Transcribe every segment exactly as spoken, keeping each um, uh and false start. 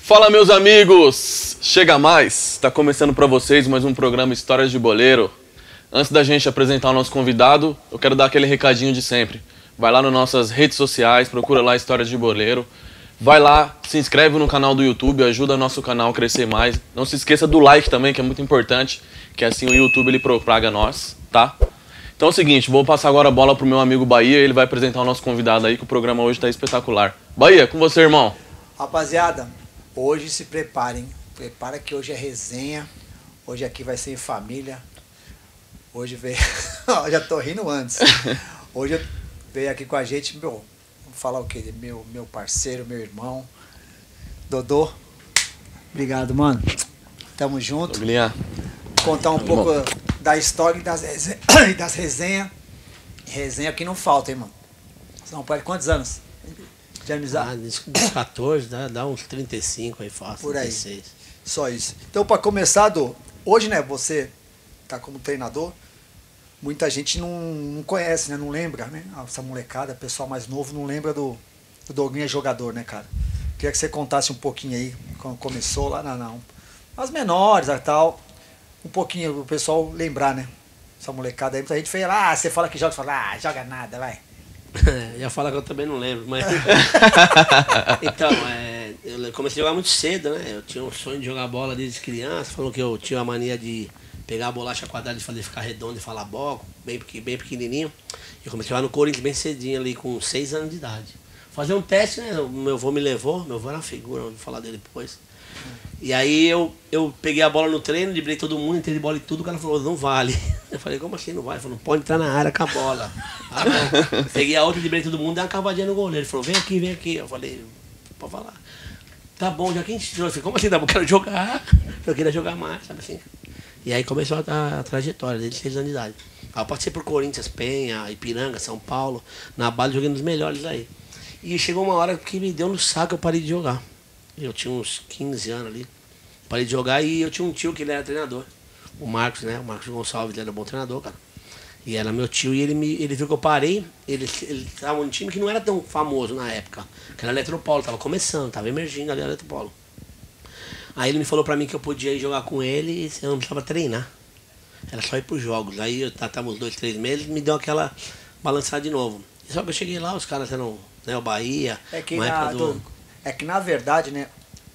Fala, meus amigos! Chega mais! Está começando para vocês mais um programa Histórias de Boleiro. Antes da gente apresentar o nosso convidado, eu quero dar aquele recadinho de sempre. Vai lá nas nossas redes sociais, procura lá Histórias de Boleiro. Vai lá, se inscreve no canal do YouTube, ajuda o nosso canal a crescer mais. Não se esqueça do like também, que é muito importante, que assim o YouTube ele propaga nós, tá? Então é o seguinte, vou passar agora a bola pro meu amigo Bahia, ele vai apresentar o nosso convidado aí, que o programa hoje tá espetacular. Bahia, com você, irmão. Rapaziada, hoje se preparem, prepara que hoje é resenha, hoje aqui vai ser em família, hoje veio, já tô rindo antes, hoje veio aqui com a gente, meu, vamos falar o quê? Meu, meu parceiro, meu irmão, Dodô, obrigado, mano, tamo junto, Guilherme. Contar um pouco da história e das, reze... das resenhas, resenha que não falta, hein, mano, são quantos anos? De amizade? Ah, dos quatorze, dá, dá uns trinta e cinco aí fácil. Por aí. trinta e seis. Só isso. Então, para começar, Dô, hoje, né, você tá como treinador, muita gente não, não conhece, né, não lembra, né, essa molecada, pessoal mais novo não lembra do, do Doguinha jogador, né, cara? Queria que você contasse um pouquinho aí, quando começou lá, não, não, as menores e tal, um pouquinho, o pessoal lembrar, né, essa molecada aí, muita gente fala, ah, você fala que joga, você fala, ah, joga nada, vai. Ia falar que eu também não lembro, mas... Então, é, eu comecei a jogar muito cedo, né? Eu tinha um sonho de jogar bola desde criança. Falou que eu tinha a mania de pegar a bolacha quadrada e fazer ficar redondo e falar bola, bem, bem pequenininho. Eu comecei a jogar no Corinthians bem cedinho ali, com seis anos de idade. Fazer um teste, né? O meu avô me levou, meu avô era uma figura, vou falar dele depois. E aí eu, eu peguei a bola no treino, driblei todo mundo, entrei de bola e tudo, o cara falou, não vale. Eu falei, como assim não vale? Ele falou, não pode entrar na área com a bola. Ah, não. Peguei a outra, driblei todo mundo, dei uma cavadinha no goleiro. Ele falou, vem aqui, vem aqui. Eu falei, pode falar. Tá bom, já que a gente tirou. Eu falei, como assim, tá bom? Eu quero jogar. Eu queria jogar mais, sabe assim. E aí começou a, a trajetória, desde seis anos de idade. Aí eu passei por Corinthians, Penha, Ipiranga, São Paulo. Na base joguei nos melhores aí. E chegou uma hora que me deu no saco, eu parei de jogar. Eu tinha uns quinze anos ali. Parei de jogar e eu tinha um tio que ele era treinador. O Marcos, né? O Marcos Gonçalves, ele era um bom treinador, cara. E era meu tio e ele, me, ele viu que eu parei. Ele, ele tava num time que não era tão famoso na época. Que era Eletropolo, tava começando, tava emergindo ali a Eletropolo. Aí ele me falou pra mim que eu podia ir jogar com ele e eu não precisava treinar. Era só ir pros jogos. Aí eu tava uns dois, três meses e me deu aquela balançada de novo. E só que eu cheguei lá, os caras eram, né, o Bahia. É que, na, do... é que na verdade, né,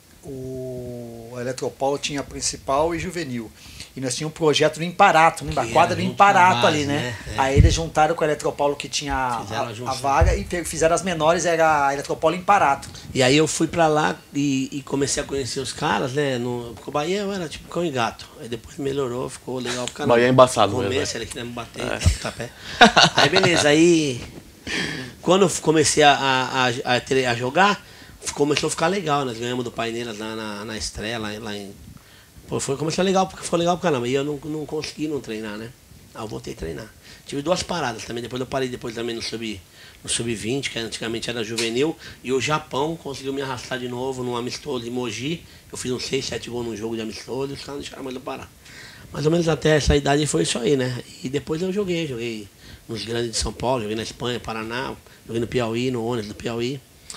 o Eletropolo tinha a principal e juvenil. E nós tínhamos um projeto do Imparato, né? A quadra do Imparato ali, né? né? É. Aí eles juntaram com o Eletropolo que tinha a, a vaga e fizeram as menores, era a Eletropolo Imparato. E aí eu fui pra lá e, e comecei a conhecer os caras, né? No, porque o Bahia eu era tipo cão e gato. Aí depois melhorou, ficou legal pro canal. Bahia é embaçado mesmo. mesmo. Ele queria me bater, é. tá pé. Aí beleza, aí quando eu comecei a, a, a, a jogar, começou a ficar legal. Nós ganhamos do Paineiras lá na, na estreia, lá, lá em... Pô, foi, começou legal, porque foi legal pra caramba. E eu não, não consegui não treinar, né? Aí eu voltei a treinar. Tive duas paradas também, depois eu parei depois também no sub no sub vinte, que antigamente era juvenil, e o Japão conseguiu me arrastar de novo num amistoso em Mogi. Eu fiz uns seis, sete gols num jogo de amistoso e os caras não deixaram mais eu parar. Mais ou menos até essa idade foi isso aí, né? E depois eu joguei, joguei nos grandes de São Paulo, joguei na Espanha, Paraná, joguei no Piauí, no Ônibus do Piauí.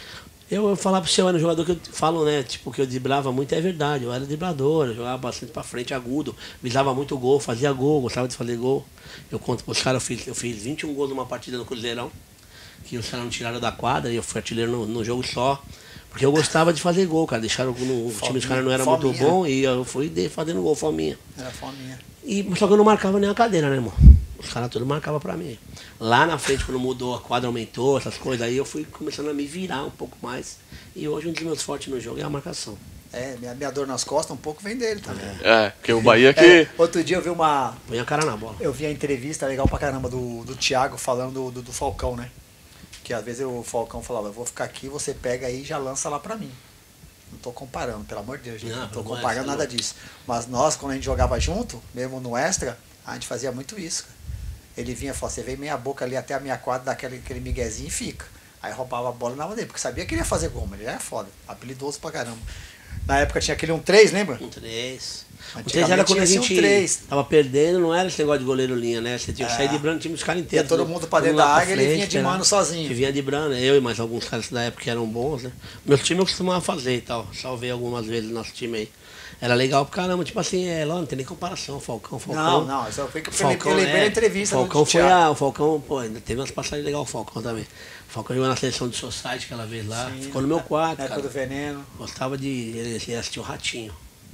Eu, eu falar pro seu, era um jogador que eu falo, né, tipo, que eu driblava muito, é verdade, eu era driblador, eu jogava bastante pra frente, agudo, visava muito gol, fazia gol, gostava de fazer gol. Eu conto pros caras, eu fiz, eu fiz vinte e um gols numa partida no Cruzeirão, que os caras não tiraram da quadra, e eu fui artilheiro no, no jogo só, porque eu gostava de fazer gol, cara, deixaram no, o time dos caras não era fominha. Muito bom, e eu fui fazendo gol, fominha. Era fominha. E, só que eu não marcava nem a cadeira, né, irmão? Os caras tudo marcavam pra mim. Lá na frente, quando mudou, a quadra aumentou, essas coisas, aí eu fui começando a me virar um pouco mais. E hoje um dos meus fortes no jogo é a marcação. É, minha, minha dor nas costas um pouco vem dele também. É, porque o Bahia que... É, outro dia eu vi uma... Põe a cara na bola. Eu vi a entrevista legal pra caramba do, do Thiago falando do, do, do Falcão, né? Que às vezes o Falcão falava, eu vou ficar aqui, você pega aí e já lança lá pra mim. Não tô comparando, pelo amor de Deus, gente. Não, não tô comparando nada disso. Mas nós, quando a gente jogava junto, mesmo no extra, a gente fazia muito isso, cara. Ele vinha e falava, você vem meia boca ali até a minha quadra, dá aquele, aquele miguezinho e fica. Aí roubava a bola na mão dele, porque sabia que ele ia fazer gol, mas ele era foda, habilidoso pra caramba. Na época tinha aquele um três, lembra? Um três. Um três Antigamente era quando a tinha gente assim um três. tava perdendo, não era esse negócio de goleiro linha, né? Você tinha que É. sair de brando, time dos caras Ia inteiros. todo né? mundo pra Todo dentro mundo da lá área, pra ele vinha de esperar. mano sozinho. Que vinha de brando, eu e mais alguns caras da época que eram bons, né? Meu time eu costumava fazer e tal. Salvei algumas vezes no nosso time aí. Era legal pra caramba, tipo assim, é, lá não tem nem comparação, Falcão, Falcão. Não, não, só foi que eu Falcão, lembrei é, da entrevista o Falcão do foi Thiago. a, o Falcão, pô, ainda teve umas passagens legais o Falcão também. O Falcão jogou na seleção de Society aquela vez lá, Sim, ficou no meu quarto, na época cara. do Veneno. Gostava de ele, ele assistia o Ratinho.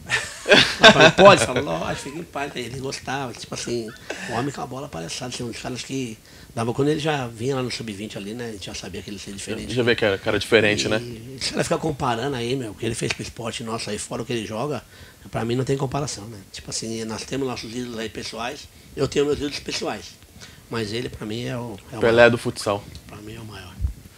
Eu falei, pode? Falou, lógico, fica em paz. Ele gostava, tipo assim, o homem com a bola palhaçada, assim, um dos caras que dava quando ele já vinha lá no sub vinte ali, né? A gente já sabia que ele seria diferente. Já vê que era cara diferente, e, né? E se ela ficar comparando aí, meu, o que ele fez pro esporte nosso aí, fora o que ele joga, pra mim não tem comparação, né? Tipo assim, nós temos nossos ídolos aí pessoais, eu tenho meus ídolos pessoais. Mas ele, pra mim, é o, é o Pelé maior. do futsal. Pra mim é o maior.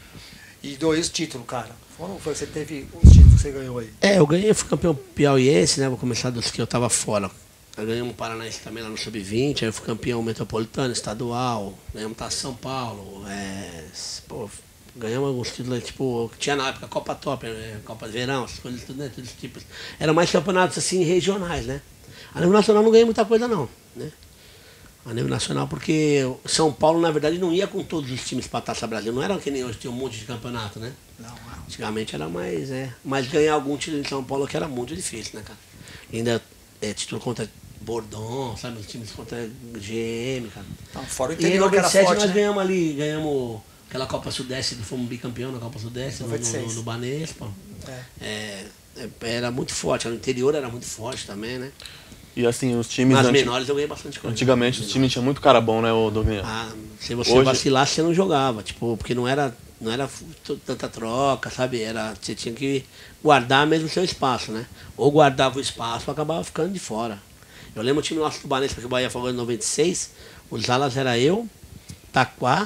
E dois títulos, cara. Como foi que você teve os títulos que você ganhou aí? É, eu ganhei, fui campeão piauiense, né? Vou começar dos que eu tava fora. Eu ganhamos o Paranaense também lá no sub vinte, aí eu fui campeão metropolitano, estadual, ganhamos Taça São Paulo, é, pô, ganhamos alguns títulos, tipo, que tinha na época Copa Top, né, Copa de Verão, essas coisas, tudo, né, todos os tipos. Eram mais campeonatos assim, regionais, né? A nível nacional não ganhei muita coisa não, né? A nível nacional, porque São Paulo, na verdade, não ia com todos os times para a Taça Brasil, não era que nem hoje, tinha um monte de campeonato, né? Não, não. Antigamente era mais, é, mas ganhar algum título em São Paulo que era muito difícil, né, cara? E ainda é, título contra Bordon, sabe? Os times contra G M, cara. Não, fora o E em interior que era noventa e sete forte, nós né? ganhamos ali, ganhamos aquela Copa Sudeste, fomos bicampeão na Copa Sudeste, no, noventa e seis. no, no Banespa. É. É, é, era muito forte, no interior era muito forte também, né? E assim, os times... Nas anti- menores eu ganhei bastante coisa. Antigamente os times tinham muito cara bom, né, ô Douglas? Ah, se você Hoje- vacilasse, você não jogava, tipo, porque não era, não era t- tanta troca, sabe? Era, você tinha que guardar mesmo o seu espaço, né? Ou guardava o espaço ou acabava ficando de fora. Eu lembro o time nosso do Banespa, que o Bahia falou em noventa e seis, os alas era eu, Taquá,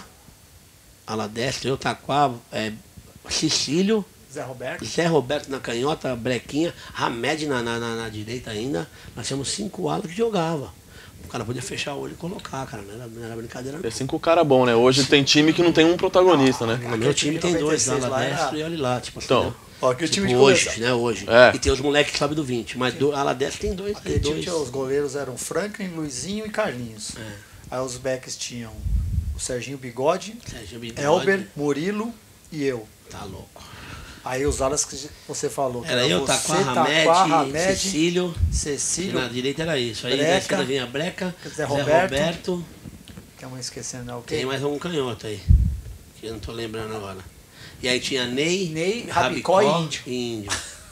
ala destra, eu, Taquá, é, Cecílio, Zé Roberto. Zé Roberto na canhota, Brequinha, Hamed na, na, na, na direita ainda. Nós tínhamos cinco alas que jogava. O cara podia fechar o olho e colocar, cara. Não era, não era brincadeira, não. É cinco cara bom, né? Hoje tem time que não tem um protagonista, né? O meu time tem dois, noventa e seis ala lá era- destro e olha lá, tipo assim. Então, né? Ó, aquele time Tipo, de hoje, começo. né? Hoje. É. E tem os moleques que sobem do vinte, mas do ala destro tem dois. Aquele time dois. tinha, os goleiros eram Franklin, Luizinho e Carlinhos. É. Aí os backs tinham o Serginho Bigode, Sérgio Bigode. Elber, Murilo e eu. Tá louco. Aí os alas que você falou. que Era eu, você, Taquá, Taquá, Hamed, Hamed, Cecílio. Cecílio, Na direita era isso. Aí Breca, na esquerda vinha Breca, Zé Zé Roberto. Roberto. que é uma esquecendo, né? Tem Ok? mais um canhoto aí, que eu não tô lembrando agora. E aí tinha Ney, Ney, Rabicó e Índio. e Índio.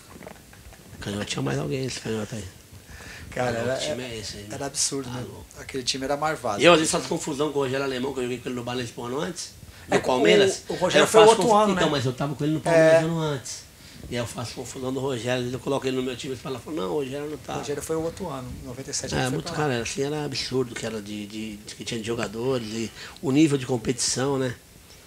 Canhoto tinha mais alguém esse canhoto aí. Cara, Agora, era, o time é esse aí, né? era absurdo, Tá né? louco. Aquele time era marvado. Eu às vezes faço confusão com o Rogério Alemão, que eu joguei com ele no Balanço um ano antes. É, No Palmeiras. o- o Rogério Aí eu foi faço outro confu- ano, Então, né? mas eu tava com ele no Palmeiras É. ano antes. E aí eu faço confusão do Rogério, às vezes eu coloco ele no meu time e falo, não, o Rogério não tá. O Rogério foi o outro ano, em noventa e sete. ele É, foi muito, pra lá. cara, assim, era absurdo que era de, de, de que tinha de jogadores e o nível de competição, né?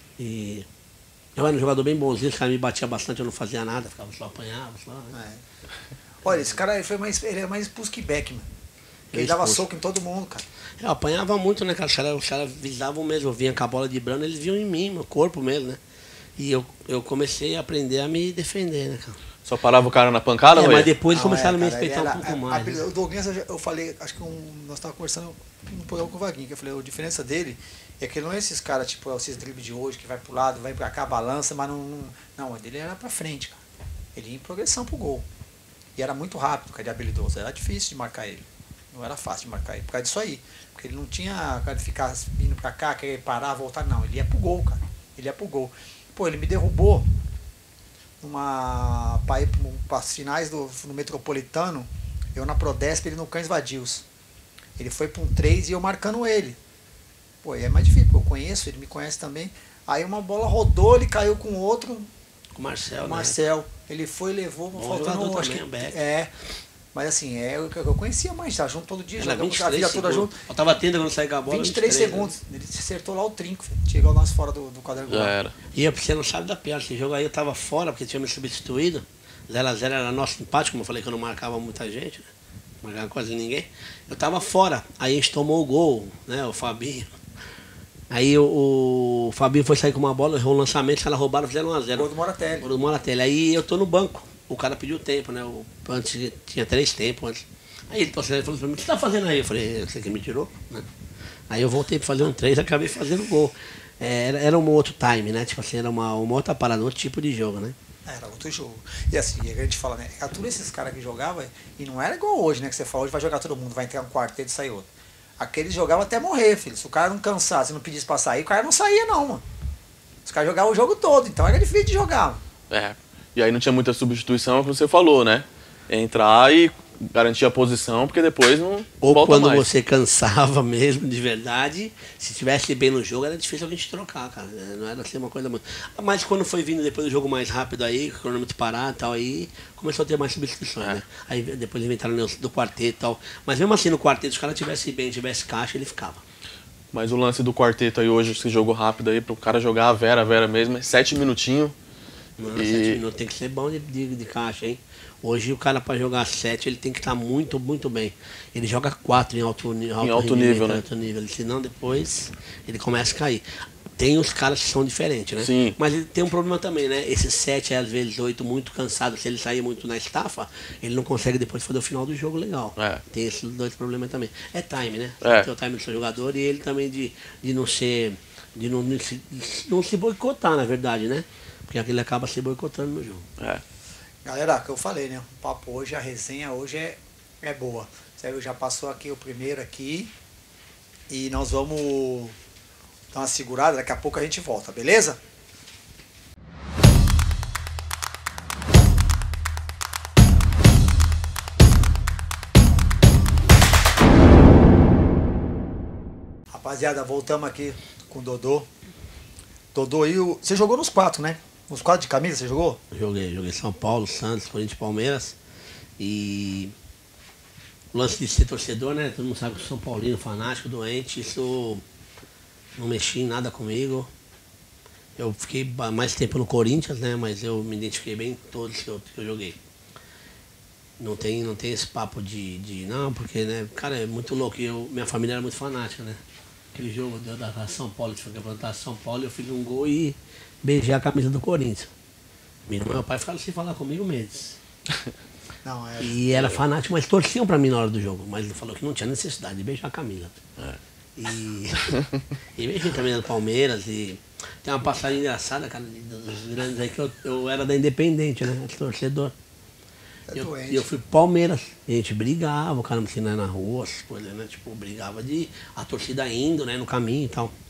E eu era um jogador bem bonzinho, os caras me batiam bastante, eu não fazia nada, ficava só apanhava, só. Né? É. Olha, esse cara ele foi mais, ele é mais expulso que Beckman. Ele Eu dava expulso. soco em todo mundo, cara. Eu apanhava muito, né, cara? Os caras os caras visavam mesmo, eu vinha com a bola de brano, eles viam em mim, meu corpo mesmo, né? E eu, eu comecei a aprender a me defender, né, cara? Só parava o cara na pancada, É, Rogério? mas depois eles Não, começaram é, a me cara, ele respeitar um era- pouco a- mais. a- né? O Douglas, eu já- eu falei, acho que um, nós estávamos conversando no programa com o Vaguinho, que eu falei, a diferença dele é que não é esses caras, tipo, esses dribles de hoje, que vai pro lado, vai pra cá, balança, mas não... Não, não a dele era pra frente, cara. Ele ia em progressão pro gol. E era muito rápido, cara, de habilidoso. Era difícil de marcar ele. Não era fácil de marcar ele, por causa disso aí. Porque ele não tinha cara de ficar vindo pra cá, querer parar, voltar, não. Ele ia pro gol, cara. Ele ia pro gol. Pô, ele me derrubou numa para ir para as finais do no Metropolitano, eu na Prodesp, ele no Cães Vadios. Ele foi para um três e eu marcando ele. Pô, aí é mais difícil, porque eu conheço, ele me conhece também. Aí uma bola rodou, ele caiu com outro, Com o Marcel, o né? Marcel. Ele foi e levou, Bom faltando, jogador acho também, que, o Beck. é. Mas assim, é o que eu conhecia mais, tá junto todo dia, Era jogamos vinte e a três vida toda segundos. junto. Faltava trinta quando saí com a bola. vinte e três né? segundos. Ele acertou lá o trinco, filho. Chegou nós fora do, do quadrangular. Já era. E eu, você não sabe da pior, esse jogo aí eu tava fora, porque tinha me substituído. zero a zero era nosso empate, como eu falei que eu não marcava muita gente, né? Não marcava quase ninguém. Eu tava fora, aí a gente tomou o gol, né? O Fabinho. Aí o, o Fabinho foi sair com uma bola, errou o lançamento, os caras roubaram, fizeram um a zero. Gol do Moratelli. Gol do Moratelli. Aí eu tô no banco. o cara pediu tempo, né? O, antes tinha três tempos antes. Aí ele falou pra mim, o que você tá fazendo aí? Eu falei, você que me tirou, né? Aí eu voltei pra fazer um três e acabei fazendo gol. É, era, era um outro time, né? Tipo assim, era uma, uma outra parada, outro tipo de jogo, né? Era outro jogo. E assim, a gente fala, né? A todos esses caras que jogavam, e não era igual hoje, né? Que você fala, hoje vai jogar todo mundo, vai entrar um quarteto e sair outro. Aqueles jogavam até morrer, filho. Se o cara não cansasse, não pedisse pra sair, o cara não saía, não, mano. Os caras jogavam o jogo todo, então era difícil de jogar, mano. É. E aí não tinha muita substituição, é o que você falou, né? Entrar e garantir a posição, porque depois não Ou volta quando mais. você cansava mesmo, de verdade, se estivesse bem no jogo, era difícil alguém te trocar, cara. Não era assim uma coisa muito... Mas quando foi vindo depois do jogo mais rápido aí, com o cronômetro parar e tal, aí começou a ter mais substituições, É. né? Aí depois inventaram do quarteto e tal. Mas mesmo assim, no quarteto, se o cara tivesse bem, tivesse caixa, ele ficava. Mas o lance do quarteto aí hoje, esse jogo rápido aí, pro cara jogar a Vera, a Vera mesmo, é sete minutinhos. Não, E- sete minutos tem que ser bom de, de, de caixa, hein? Hoje o cara para jogar sete, ele tem que estar muito, muito bem. Ele joga quatro em alto, ni- alto, Em alto rendimento, nível, né? alto nível. Senão depois ele começa a cair. Tem os caras que são diferentes, né? Sim. Mas ele tem um problema também, né? Esse sete, às vezes oito, muito cansado, se ele sair muito na estafa, ele não consegue depois fazer o final do jogo legal. É. Tem esses dois problemas também. É time, né? É. Tem o time do seu jogador e ele também de, de não ser. De não, não, se, de não se boicotar, na verdade, né? Porque aquele acaba se boicotando no jogo. É. Galera, que eu falei, né? O papo hoje, a resenha hoje é, é boa. Sério, já passou aqui o primeiro aqui. E nós vamos dar uma segurada, daqui a pouco a gente volta, beleza? Rapaziada, voltamos aqui com o Dodô. Dodô e o... Você jogou nos quatro, né? Nos quatro de camisa, você jogou? Joguei, joguei São Paulo, Santos, Corinthians, Palmeiras. E o lance de ser torcedor, né? Todo mundo sabe que eu sou São Paulino, fanático, doente. Isso não mexia em nada comigo. Eu fiquei ba- mais tempo no Corinthians, né? Mas eu me identifiquei bem em todos que eu, que eu joguei. Não tem, não tem esse papo de, de. Não, porque, né? Cara, é muito louco. E eu, minha família era muito fanática, né? Aquele jogo deu da da São Paulo, que foi campeonato São Paulo, eu fiz um gol e beijei a camisa do Corinthians. Minha irmã e meu pai ficaram sem falar comigo meses. Não, é. E era fanático, mas torciam pra mim na hora do jogo. Mas ele falou que não tinha necessidade de beijar a camisa. É. E, e beijei também do Palmeiras. E tem uma passagem engraçada, cara, de- dos grandes aí, que eu, eu era da Independente, né? Torcedor. É E eu, doente. e eu fui pro Palmeiras. E a gente brigava, o cara me ensinava na rua, essas coisas, né? Tipo, brigava de a torcida indo, né? No caminho e tal.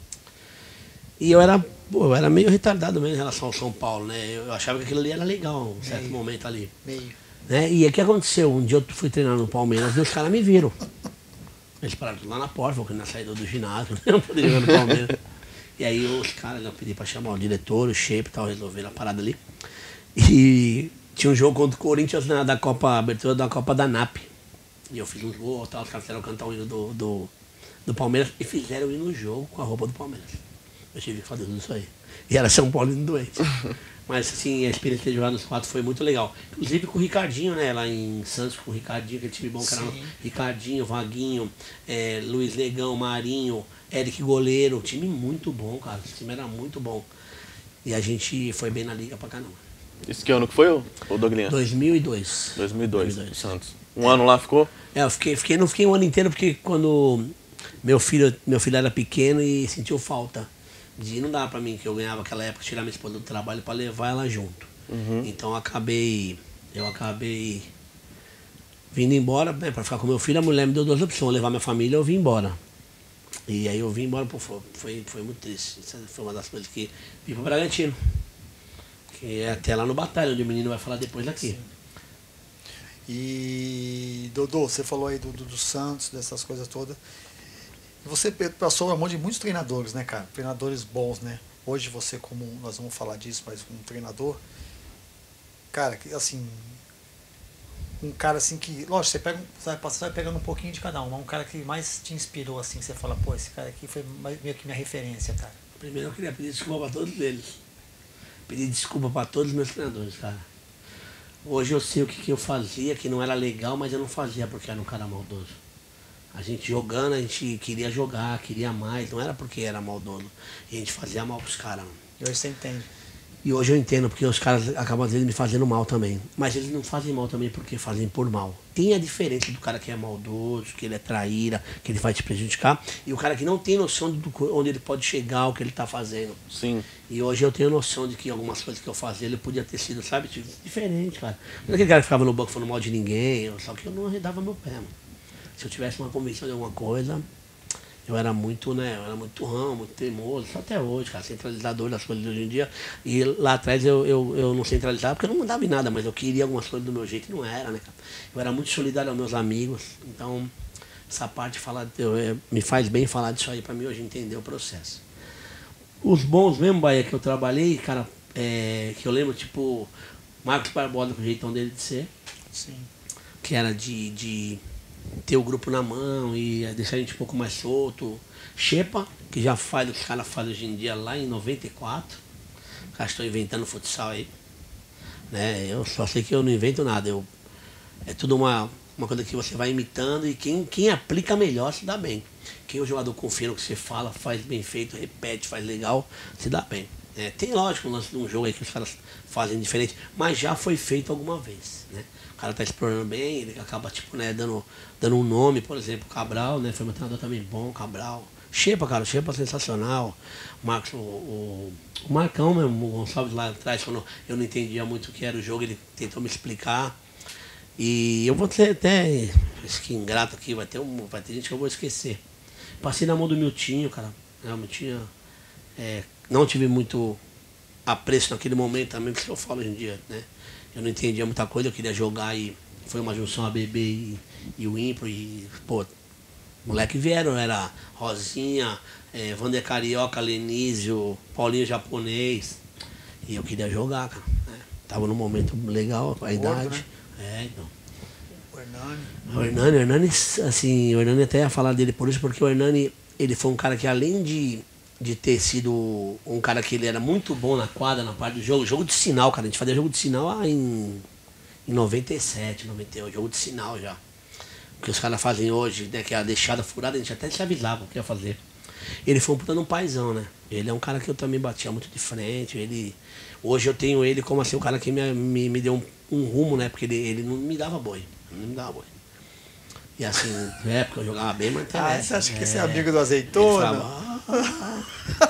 E eu era, pô, eu era meio retardado mesmo em relação ao São Paulo, né? Eu achava que aquilo ali era legal, um certo Meio. momento ali. Meio. Né? E o que aconteceu? Um dia eu fui treinar no Palmeiras e os caras me viram. Eles pararam lá na porta, falaram que na saída do ginásio, né? Eu poderia jogar no Palmeiras. E aí os caras, eu pedi pra chamar o diretor, o shape e tal, resolveram a parada ali. E tinha um jogo contra o Corinthians na, da Copa, abertura da Copa da N A P. E eu fiz um gol, tal, os caras fizeram cantar o hino do, do, do Palmeiras e fizeram ir no jogo com a roupa do Palmeiras. Eu tive que fazer tudo isso aí. E era São Paulo indo doente. Mas assim, a experiência de jogar nos quatro foi muito legal. Inclusive com o Ricardinho, né? Lá em Santos, com o Ricardinho, aquele time bom que era Sim. Ricardinho, Vaguinho, é, Luiz Negão, Marinho, Eric Goleiro. Time muito bom, cara. Esse time era muito bom. E a gente foi bem na liga pra caramba. Esse que ano que foi, ô ô Douglinha? dois mil e dois. dois mil e dois, dois mil e dois. Santos. Um ano lá ficou? É, eu fiquei, fiquei, não fiquei um ano inteiro porque quando meu filho, meu filho era pequeno e sentiu falta de não dava pra mim, que eu ganhava naquela época, tirar minha esposa do trabalho pra levar ela junto. Uhum. Então eu acabei, eu acabei vindo embora, né, pra ficar com meu filho. A mulher me deu duas opções, levar minha família ou eu vim embora. E aí eu vim embora, pô, foi, foi, foi muito triste. Isso foi uma das coisas que vim pro Bragantino. Que é até lá no Batalha, onde o menino vai falar depois daqui. E Dodô, você falou aí do, do, do Santos, dessas coisas todas. E você passou a mão de muitos treinadores, né, cara? Treinadores bons, né? Hoje você, como nós vamos falar disso, mas um treinador, cara, que assim, um cara assim que, lógico, você pega, você vai, você vai pegando um pouquinho de cada um, mas um cara que mais te inspirou, assim, você fala, pô, esse cara aqui foi mais- meio que minha referência, cara. Primeiro eu queria pedir desculpa para todos eles. Pedir desculpa para todos os meus treinadores, cara. Hoje eu sei o que, que eu fazia, que não era legal, mas eu não fazia porque era um cara maldoso. A gente jogando, a gente queria jogar, queria mais, não era porque era maldoso. E a gente fazia mal pros caras, mano. E hoje você entende. E hoje eu entendo, porque os caras acabam às vezes me fazendo mal também. Mas eles não fazem mal também porque fazem por mal. Tem a diferença do cara que é maldoso, que ele é traíra, que ele vai te prejudicar, e o cara que não tem noção de onde ele pode chegar, o que ele tá fazendo. Sim. E hoje eu tenho noção de que algumas coisas que eu fazia, ele podia ter sido, sabe, tipo, diferente, cara. Não é aquele cara que ficava no banco falando mal de ninguém, só que eu não arredava meu pé, mano. Se eu tivesse uma convicção de alguma coisa, eu era muito, né, eu era muito rão, muito teimoso, só até hoje, cara, centralizador das coisas de hoje em dia. E lá atrás eu, eu, eu não centralizava porque eu não mandava em nada, mas eu queria algumas coisas do meu jeito e não era, né, cara. Eu era muito solidário aos meus amigos, então essa parte fala, eu, é, me faz bem falar disso aí pra mim hoje entender o processo. Os bons mesmo, Bahia, que eu trabalhei, cara, é, que eu lembro, tipo, Marcos Barbosa, com o jeitão dele de ser. Sim. Que era de, de ter o grupo na mão e deixar a gente um pouco mais solto. Xepa, que já faz, os caras fazem hoje em dia lá em noventa e quatro. Os caras estão inventando futsal aí. Né? Eu só sei que eu não invento nada. Eu, é tudo uma, uma coisa que você vai imitando e quem, quem aplica melhor se dá bem. Quem o jogador confia no que você fala, faz bem feito, repete, faz legal, se dá bem. É, tem lógico um lance de um jogo aí que os caras fazem diferente, mas já foi feito alguma vez, né? O cara tá explorando bem, ele acaba tipo, né, dando, dando um nome, por exemplo, Cabral, né? Foi um treinador também bom, Cabral. Xepa, cara, Xepa sensacional. O Marcos, o, o, o Marcão mesmo, o Gonçalves lá atrás, quando eu não entendia muito o que era o jogo, ele tentou me explicar. E eu vou ter até, acho que ingrato aqui, vai ter, um, vai ter gente que eu vou esquecer. Passei na mão do Miltinho, cara. O Miltinho, é, não tive muito apreço naquele momento também, porque eu falo hoje em dia, né? Eu não entendia muita coisa, eu queria jogar e foi uma junção A B B e, e o Impro e, pô, moleque vieram, era Rosinha, é, Vander Carioca, Lenísio, Paulinho Japonês. E eu queria jogar, cara. Né? Tava num momento legal, a idade. Né? É, então. O Hernani. O Hernani, o Hernani, assim, o Hernani até ia falar dele por isso, porque o Hernani, ele foi um cara que além de, de ter sido um cara que ele era muito bom na quadra, na parte do jogo, jogo de sinal, cara, a gente fazia jogo de sinal lá em, em noventa e sete, noventa e oito, jogo de sinal já. O que os caras fazem hoje, né, que é a deixada furada, a gente até se avisava o que ia fazer. Ele foi um puta de um paizão, né? Ele é um cara que eu também batia muito de frente, ele... Hoje eu tenho ele como assim, um cara que me, me, me deu um, um rumo, né? Porque ele, ele não me dava boi. Não me dava boi. E assim, na época eu jogava bem, mas Ah, é, você acha que é, esse é amigo do azeitona? falava, ah,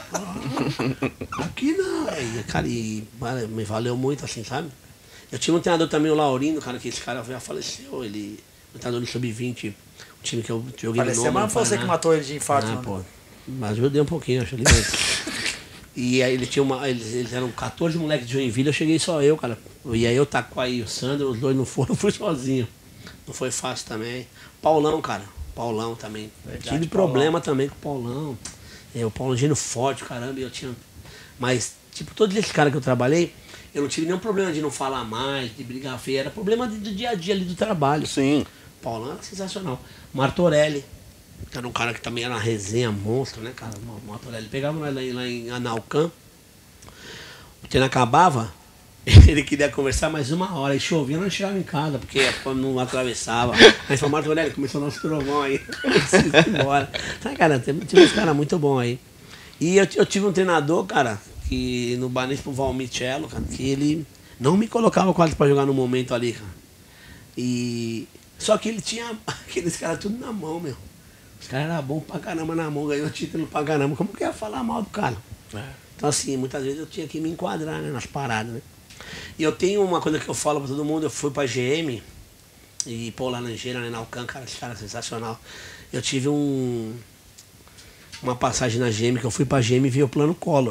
ah, aqui não. Aí, cara, e mano, me valeu muito, assim, sabe? Eu tinha um treinador também, o Laurindo, cara, que esse cara já faleceu. Ele, o treinador do sub vinte, o time que eu joguei Faleceu, no nome. mas não foi você que matou ele de infarto, ah, não. pô. Mas eu dei um pouquinho, acho ali mesmo. E aí ele tinha uma. Eles, eles eram quatorze moleques de Joinville, eu cheguei só eu, cara. E aí eu taco aí o Sandro, os dois não foram, eu fui sozinho. Não foi fácil também. Paulão, cara. Paulão também. Verdade, Tive Paulão. problema também com o Paulão. É, o Paulão gênio forte, caramba, e eu tinha. Mas, tipo, todos esses caras que eu trabalhei, eu não tive nenhum problema de não falar mais, de brigar feio. Era problema do dia a dia ali do trabalho. Sim. Paulão era sensacional. Martorelli, que era um cara que também era uma resenha monstro, né, cara? O Martorelli pegava nós lá, em- lá em Analcã, o treino acabava, ele queria conversar mais uma hora, e chovia, não chegava em casa, porque não atravessava. Aí falou, Martorelli, começou o nosso trovão aí, preciso ir embora. Tá, cara, tem- tinha uns caras muito bons aí. E eu, eu tive um treinador, cara, que no Banespa, o Valmicello, cara, que ele não me colocava quase pra jogar no momento ali, cara. E... Só que ele tinha aqueles caras tudo na mão, meu. Os caras eram bons pra caramba na mão, ganhou título pra caramba. Como que ia falar mal do cara? É. Então assim, muitas vezes eu tinha que me enquadrar, né, nas paradas, né? E eu tenho uma coisa que eu falo pra todo mundo, eu fui pra G M e pô, Laranjeira, né, na Alcan, cara, esse cara é sensacional. Eu tive um uma passagem na G M, que eu fui pra G M e vi o plano Collor.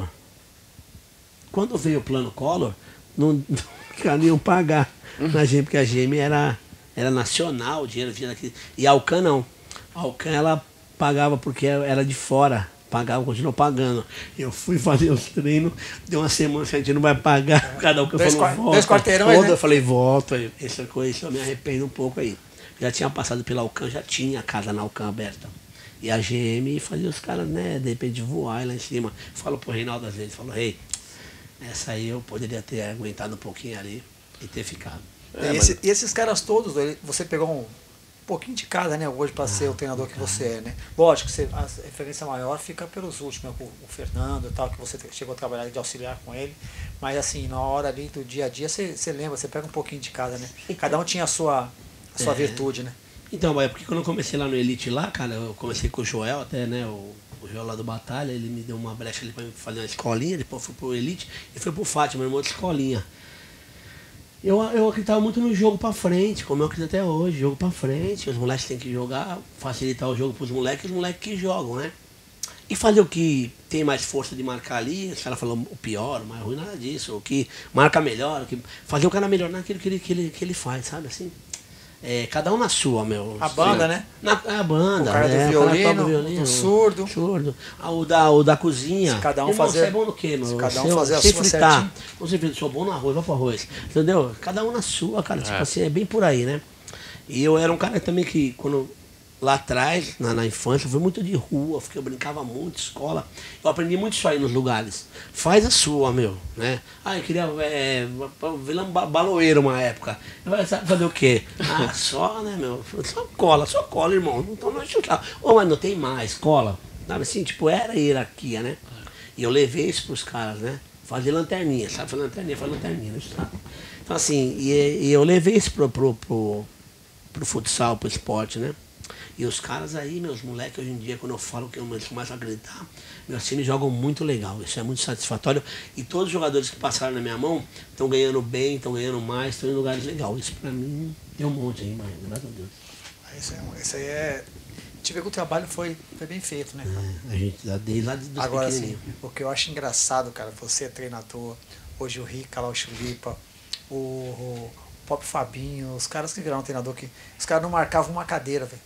Quando veio o plano Collor, não, não queriam pagar na G M, porque a G M era, era nacional, o dinheiro vinha daqui. E a Alcan não. A Alcan ela pagava porque era de fora. Pagava, continuou pagando. Eu fui fazer os treinos, deu uma semana que a gente não vai pagar. Cada um que Dois falou, quar- volta. dois quarteirões, Volta. né? Eu falei, volta. Aí, essa coisa eu me arrependo um pouco aí. Já tinha passado pela Alcan, já tinha a casa na Alcan aberta. E a G M fazia os caras, né, de repente voar lá em cima. Falo pro Reinaldo às vezes, falo, rei, essa aí eu poderia ter aguentado um pouquinho ali e ter ficado. E, esse- e esses caras todos, ele- você pegou um, pouquinho de cada, né, hoje, para ah, ser o treinador que você é, né? Lógico, você, a referência maior fica pelos últimos, né, o, o Fernando e tal, que você chegou a trabalhar de auxiliar com ele. Mas assim, na hora ali do dia a dia, você, você lembra, você pega um pouquinho de cada, né? Cada um tinha a sua, a sua é. virtude, né? Então, é porque quando eu comecei lá no Elite lá, cara, eu comecei com o Joel até, né, o, o Joel lá do Batalha, ele me deu uma brecha ali pra fazer uma escolinha, depois fui pro Elite e fui pro Fátima, meu irmão de escolinha. Eu, eu acreditava muito no jogo pra frente, como eu acredito até hoje, jogo pra frente, os moleques têm que jogar, facilitar o jogo pros moleques, os moleques que jogam, né? E fazer o que tem mais força de marcar ali, os caras falam o pior, o mais ruim, nada disso, o que marca melhor, o que, fazer o cara melhor naquilo que ele, que ele, que ele faz, sabe assim? É, cada um na sua, meu. A banda, né? Na, a banda. O cara é, do violino, do violino, o surdo. surdo. Ah, o, da, o da cozinha. Se cada um Irmão, fazer. Você é bom no quê, meu? Se cada um Seu, fazer a sem sua fritar. certinho. Você fez, sou bom no arroz, vai pro arroz. Entendeu? Cada um na sua, cara. Tipo é. assim, é bem por aí, né? E eu era um cara também que, quando lá atrás, na, na infância, eu fui muito de rua, porque eu brincava muito, escola. Eu aprendi muito isso aí nos lugares. Faz a sua, meu, né? Ah, eu queria é, virar um baloeiro uma época. Vai fazer o quê? Ah, só, né, meu? Só cola, só cola, irmão. Então não chutar. Ô, mas não tem mais cola. Sabe assim, tipo, era hierarquia, né? E eu levei isso pros caras, né? Fazer lanterninha, sabe? Fazer lanterninha, fazer lanterninha, né? Então assim, e, e eu levei isso pro, pro, pro, pro futsal, pro esporte, né? E os caras aí, meus moleques, hoje em dia, quando eu falo que eles começam a acreditar, meus times jogam muito legal, isso é muito satisfatório. E todos os jogadores que passaram na minha mão estão ganhando bem, estão ganhando mais, estão em lugares legais. Isso pra mim tem um monte aí, mas graças a Deus. Isso, é, isso aí é. A gente vê que o trabalho foi, foi bem feito, né, cara? É, a gente dá desde lá dos Agora sim, o que eu acho engraçado, cara, você é treinador, hoje o Rica lá, o Chulipa, o, o Pop Fabinho, os caras que viraram treinador, que os caras não marcavam uma cadeira, velho.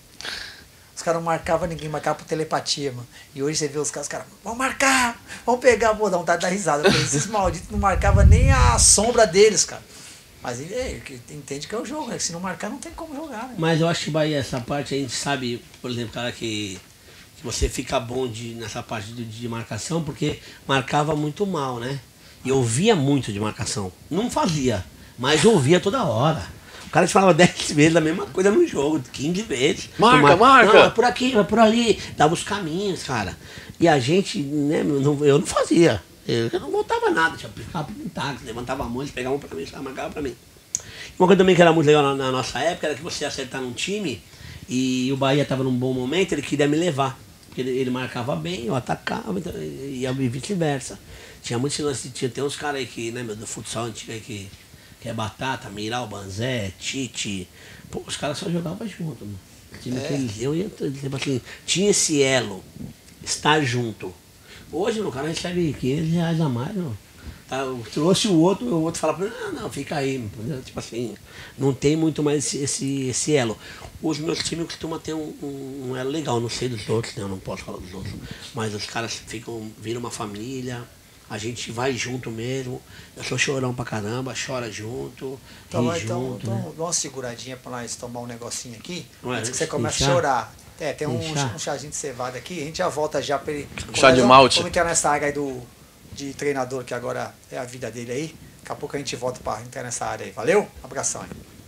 Os caras não marcavam ninguém, marcavam por telepatia, mano. E hoje você vê os caras, os caras, vamos marcar, vamos pegar, pô, dá vontade de dar risada. Esses malditos não marcavam nem a sombra deles, cara. Mas é, entende que é o jogo, né? Se não marcar, não tem como jogar, né? Mas eu acho que Bahia, essa parte a gente sabe, por exemplo, cara, que, que você fica bom de, nessa parte de, de marcação, porque marcava muito mal, né? E eu via muito de marcação. Não fazia, mas eu ouvia toda hora. O cara te falava dez vezes a mesma coisa no jogo, quinze vezes. Marca, mar... marca! Não, é por aqui, é por ali. Dava os caminhos, cara. E a gente, né, não, eu não fazia. Eu não voltava nada, tinha ficava pro táxi, levantava a mão, eles pegavam pra mim, eles marcavam pra mim. Uma coisa também que era muito legal na, na nossa época era que você ia acertar num time e o Bahia estava num bom momento, ele queria me levar. Porque ele, ele marcava bem, eu atacava, então, e, e vice-versa. Tinha muitos lances, tinha, tem uns caras aí que, né, meu, do futsal antigo aí que. Que é Batata, Miral, Banzé, Tite. Pô, os caras só jogavam junto, mano. Time é. que eu ia, tipo assim, tinha esse elo, estar junto. Hoje, o cara recebe quinhentos reais a mais, mano. Tá, trouxe o outro, o outro fala pra ele, não, não, fica aí, entendeu? Tipo assim, não tem muito mais esse, esse, esse elo. Os meus times costumam ter um, um, um elo legal, não sei dos outros, né? Eu não posso falar dos outros. Mas os caras ficam, viram uma família. A gente vai junto mesmo. Eu sou chorão pra caramba, chora junto. Então, ri então, junto, então né? dá uma seguradinha pra nós tomar um negocinho aqui. Ué, antes que você comece chá? a chorar. É, tem um, Tem um chazinho de cevada aqui. A gente já volta já pra ele. Chá de malte. Vamos entrar nessa área aí do, de treinador, que agora é a vida dele aí. Daqui a pouco a gente volta pra entrar nessa área aí. Valeu? Abração aí.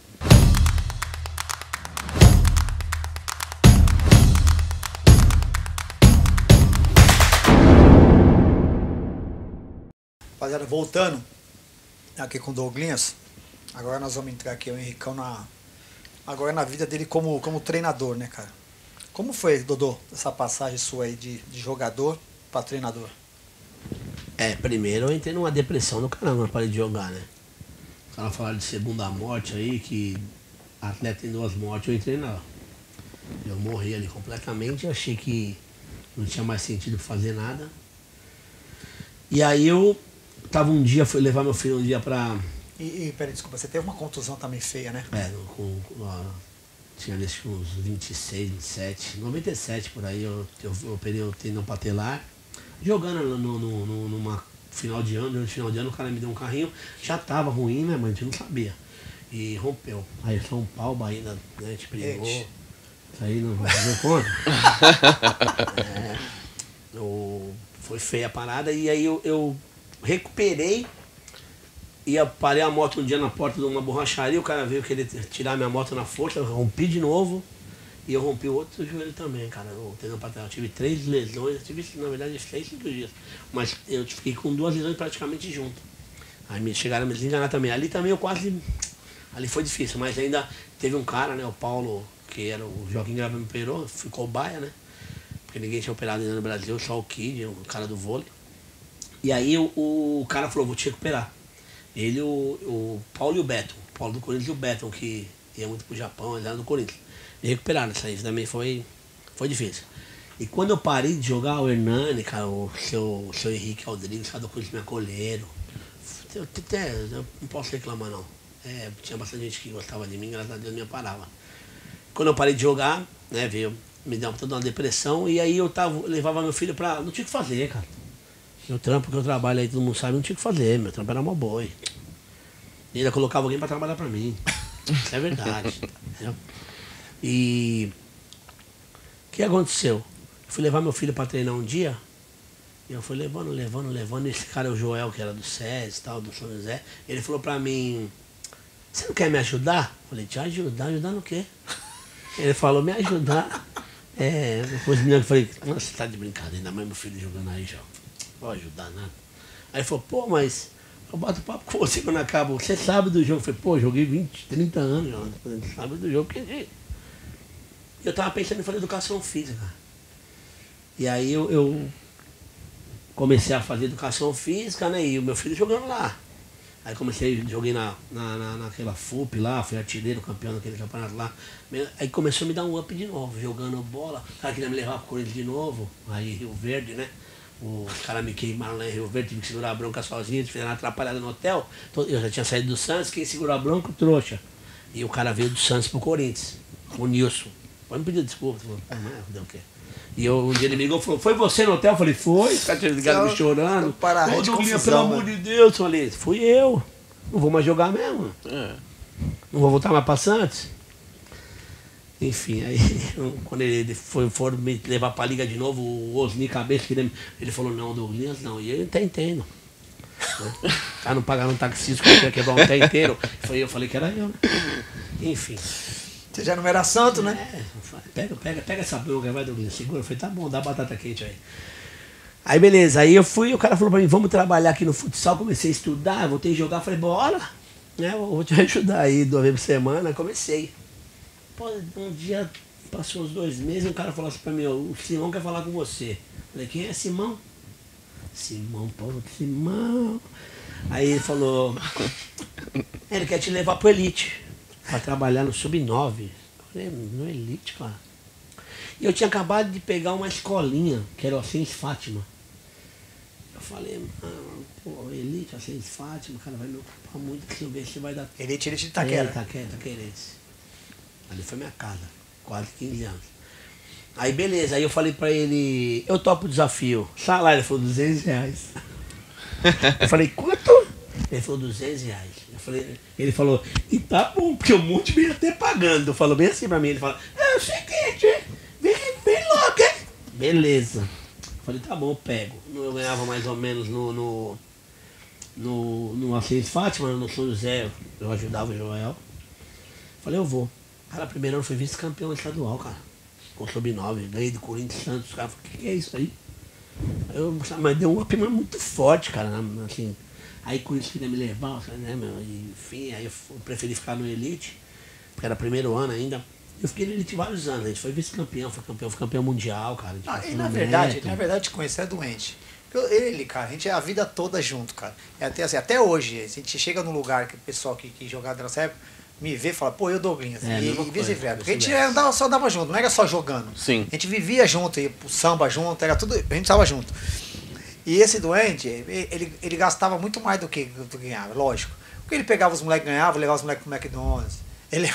Rapaziada, voltando aqui com o Douglinhas, agora nós vamos entrar aqui, o Henricão, na, agora na vida dele como, como treinador, né, cara? Como foi, Dodô, essa passagem sua aí de, de jogador para treinador? É, primeiro eu entrei numa depressão do caramba, parei de jogar, né? Os caras falaram de segunda morte aí, que atleta tem duas mortes, eu entrei na. Eu morri ali completamente, achei que não tinha mais sentido fazer nada. E aí eu tava um dia, fui levar meu filho um dia pra... E, e peraí, desculpa, você teve uma contusão também feia, né? É, com, com, ó, tinha acho que uns vinte e seis, vinte e sete, noventa e sete por aí, eu, eu, eu operei o tendão patelar, jogando no, no, no, numa final de ano, no final de ano o cara me deu um carrinho, já tava ruim, né, mas a gente não sabia. E rompeu. Aí São Paulo, Bahia, né, a gente brigou. Isso aí não vai fazer conta. é, eu, foi feia a parada e aí eu, eu recuperei. Ia parei a moto um dia na porta de uma borracharia, o cara veio querer tirar minha moto na força, eu rompi de novo. E eu rompi o outro joelho também, cara. O tendão patelar. Eu tive três lesões, eu tive, na verdade, três cirurgias. Mas eu fiquei com duas lesões praticamente junto. Aí me chegaram a me desenganar também. Ali também eu quase... Ali foi difícil, mas ainda teve um cara, né? O Paulo, que era o Joaquim Grava me operou, ficou baia, né? Porque ninguém tinha operado ainda no Brasil, só o Kid, o cara do vôlei. E aí o, o cara falou, vou te recuperar. Ele, o, o Paulo e o Beto. O Paulo do Corinthians e o Beto, que ia muito pro Japão, ele era do Corinthians. Me recuperaram, isso aí também foi, foi difícil. E quando eu parei de jogar, o Hernani, cara, o seu, o seu Henrique Rodrigues, cara do Corinthians me acolheram. Eu, até, eu não posso reclamar, não. É, tinha bastante gente que gostava de mim, graças a Deus me parava. Quando eu parei de jogar, né, veio, me deu toda uma depressão, e aí eu, tava, eu levava meu filho pra... Não tinha o que fazer, cara. Meu trampo que eu trabalho aí, todo mundo sabe, não tinha o que fazer. Meu trampo era mó boi. E ainda colocava alguém pra trabalhar pra mim. Isso é verdade. Entendeu? E o que aconteceu? Eu fui levar meu filho pra treinar um dia, e eu fui levando, levando, levando. E esse cara, o Joel, que era do SES e tal, do São José, ele falou pra mim, você não quer me ajudar? Eu falei, te ajudar? Ajudar no quê? Ele falou, me ajudar. É, depois de mim eu falei, nossa, você tá de brincadeira, ainda mais meu filho jogando aí já. Não vou ajudar nada. Aí ele falou, pô, mas eu bato papo com você quando acaba. Você sabe do jogo? Eu falei, pô, joguei vinte, trinta anos, você sabe do jogo. Porque eu tava pensando em fazer educação física. E aí eu, eu comecei a fazer educação física, né? E o meu filho jogando lá. Aí comecei, joguei na, na, na, naquela F U P lá, fui artilheiro, campeão daquele campeonato lá. Aí começou a me dar um up de novo, jogando bola. O cara queria me levar pro Corinthians de novo, aí Rio Verde, né? Os caras me queimaram lá em Rio Verde, tive que segurar a bronca sozinho, eles fizeram uma atrapalhada no hotel. Eu já tinha saído do Santos, quem segurou a bronca, o trouxa. E o cara veio do Santos pro Corinthians, o Nilson. Pode me pedir desculpa, falou, ah, não, deu o quê? E eu, um dia ele me ligou e falou, foi você no hotel? Eu falei, foi, os caras tinham ligado me chorando. Ô, Douglinha, pelo amor de Deus, eu falei, fui eu. Não vou mais jogar mesmo. É. Não vou voltar mais pra Santos. Enfim, aí quando ele foi, foram me levar pra liga de novo, o Osni Cabeça, ele, ele falou, não, Douglas, não. E eu até entendo. O cara não pagava um taxista, que ia quebrar um pé inteiro. Eu falei que era eu, né? Enfim. Você já não era santo, né? É, pega, pega, pega essa bronca, vai, Douglas, segura. Eu falei, tá bom, dá batata quente aí. Aí beleza, aí eu fui, o cara falou pra mim, vamos trabalhar aqui no futsal, comecei a estudar, voltei a jogar, falei, bora, né, eu vou te ajudar aí duas vezes por semana, comecei. Pô, um dia, passou uns dois meses, um cara falou assim pra mim, o Simão quer falar com você. Falei, quem é Simão? Simão, pô, Simão. Aí ele falou, ele quer te levar pro Elite, pra trabalhar no sub nove. Falei, no Elite, cara. E eu tinha acabado de pegar uma escolinha, que era o Assis Fátima. Eu falei, ah, pô, Elite, Assis Fátima, cara, vai me ocupar muito, que se eu ver se vai dar... Elite, Elite de Itaquera. É, Itaquera, Itaquerense. Ali foi minha casa, quase quinze anos. Aí beleza, aí eu falei pra ele, eu topo o desafio. Salário, ele falou, duzentos reais. Eu falei, quanto? Ele falou, duzentos reais. Eu falei, ele falou, e tá bom, porque o monte veio até pagando. Eu falo bem assim pra mim, ele fala, é o seguinte, vem, vem logo, hein? Beleza. Eu falei, tá bom, eu pego. Eu ganhava mais ou menos no, no, no, no Assis Fátima, no São José, eu ajudava o Joel. Eu falei, eu vou. Cara, primeiro ano fui vice-campeão estadual, cara. Com sub nove, ganhei do Corinthians Santos, cara, falei, o que, que é isso aí? Eu, mas deu um up muito forte, cara, assim. Aí com isso queria me levar, né, meu, enfim, aí eu preferi ficar no Elite, porque era primeiro ano ainda. Eu fiquei no Elite vários anos, a gente foi vice-campeão, foi campeão, foi campeão mundial, cara. Ah, e na verdade, na verdade, te conhecer é doente. Ele, cara, a gente é a vida toda junto, cara. É até, assim, até hoje, a gente chega num lugar que o pessoal que, que jogava nessa época me vê e fala, pô, eu Douglas. É, e e vice-versa. Porque a gente andava, só andava junto, não era só jogando. Sim. A gente vivia junto, ia pro samba junto, era tudo, a gente tava junto. E esse doente, ele, ele gastava muito mais do que, do que ganhava, lógico. Porque ele pegava os moleques que ganhavam, levava os moleques pro McDonald's. Ele...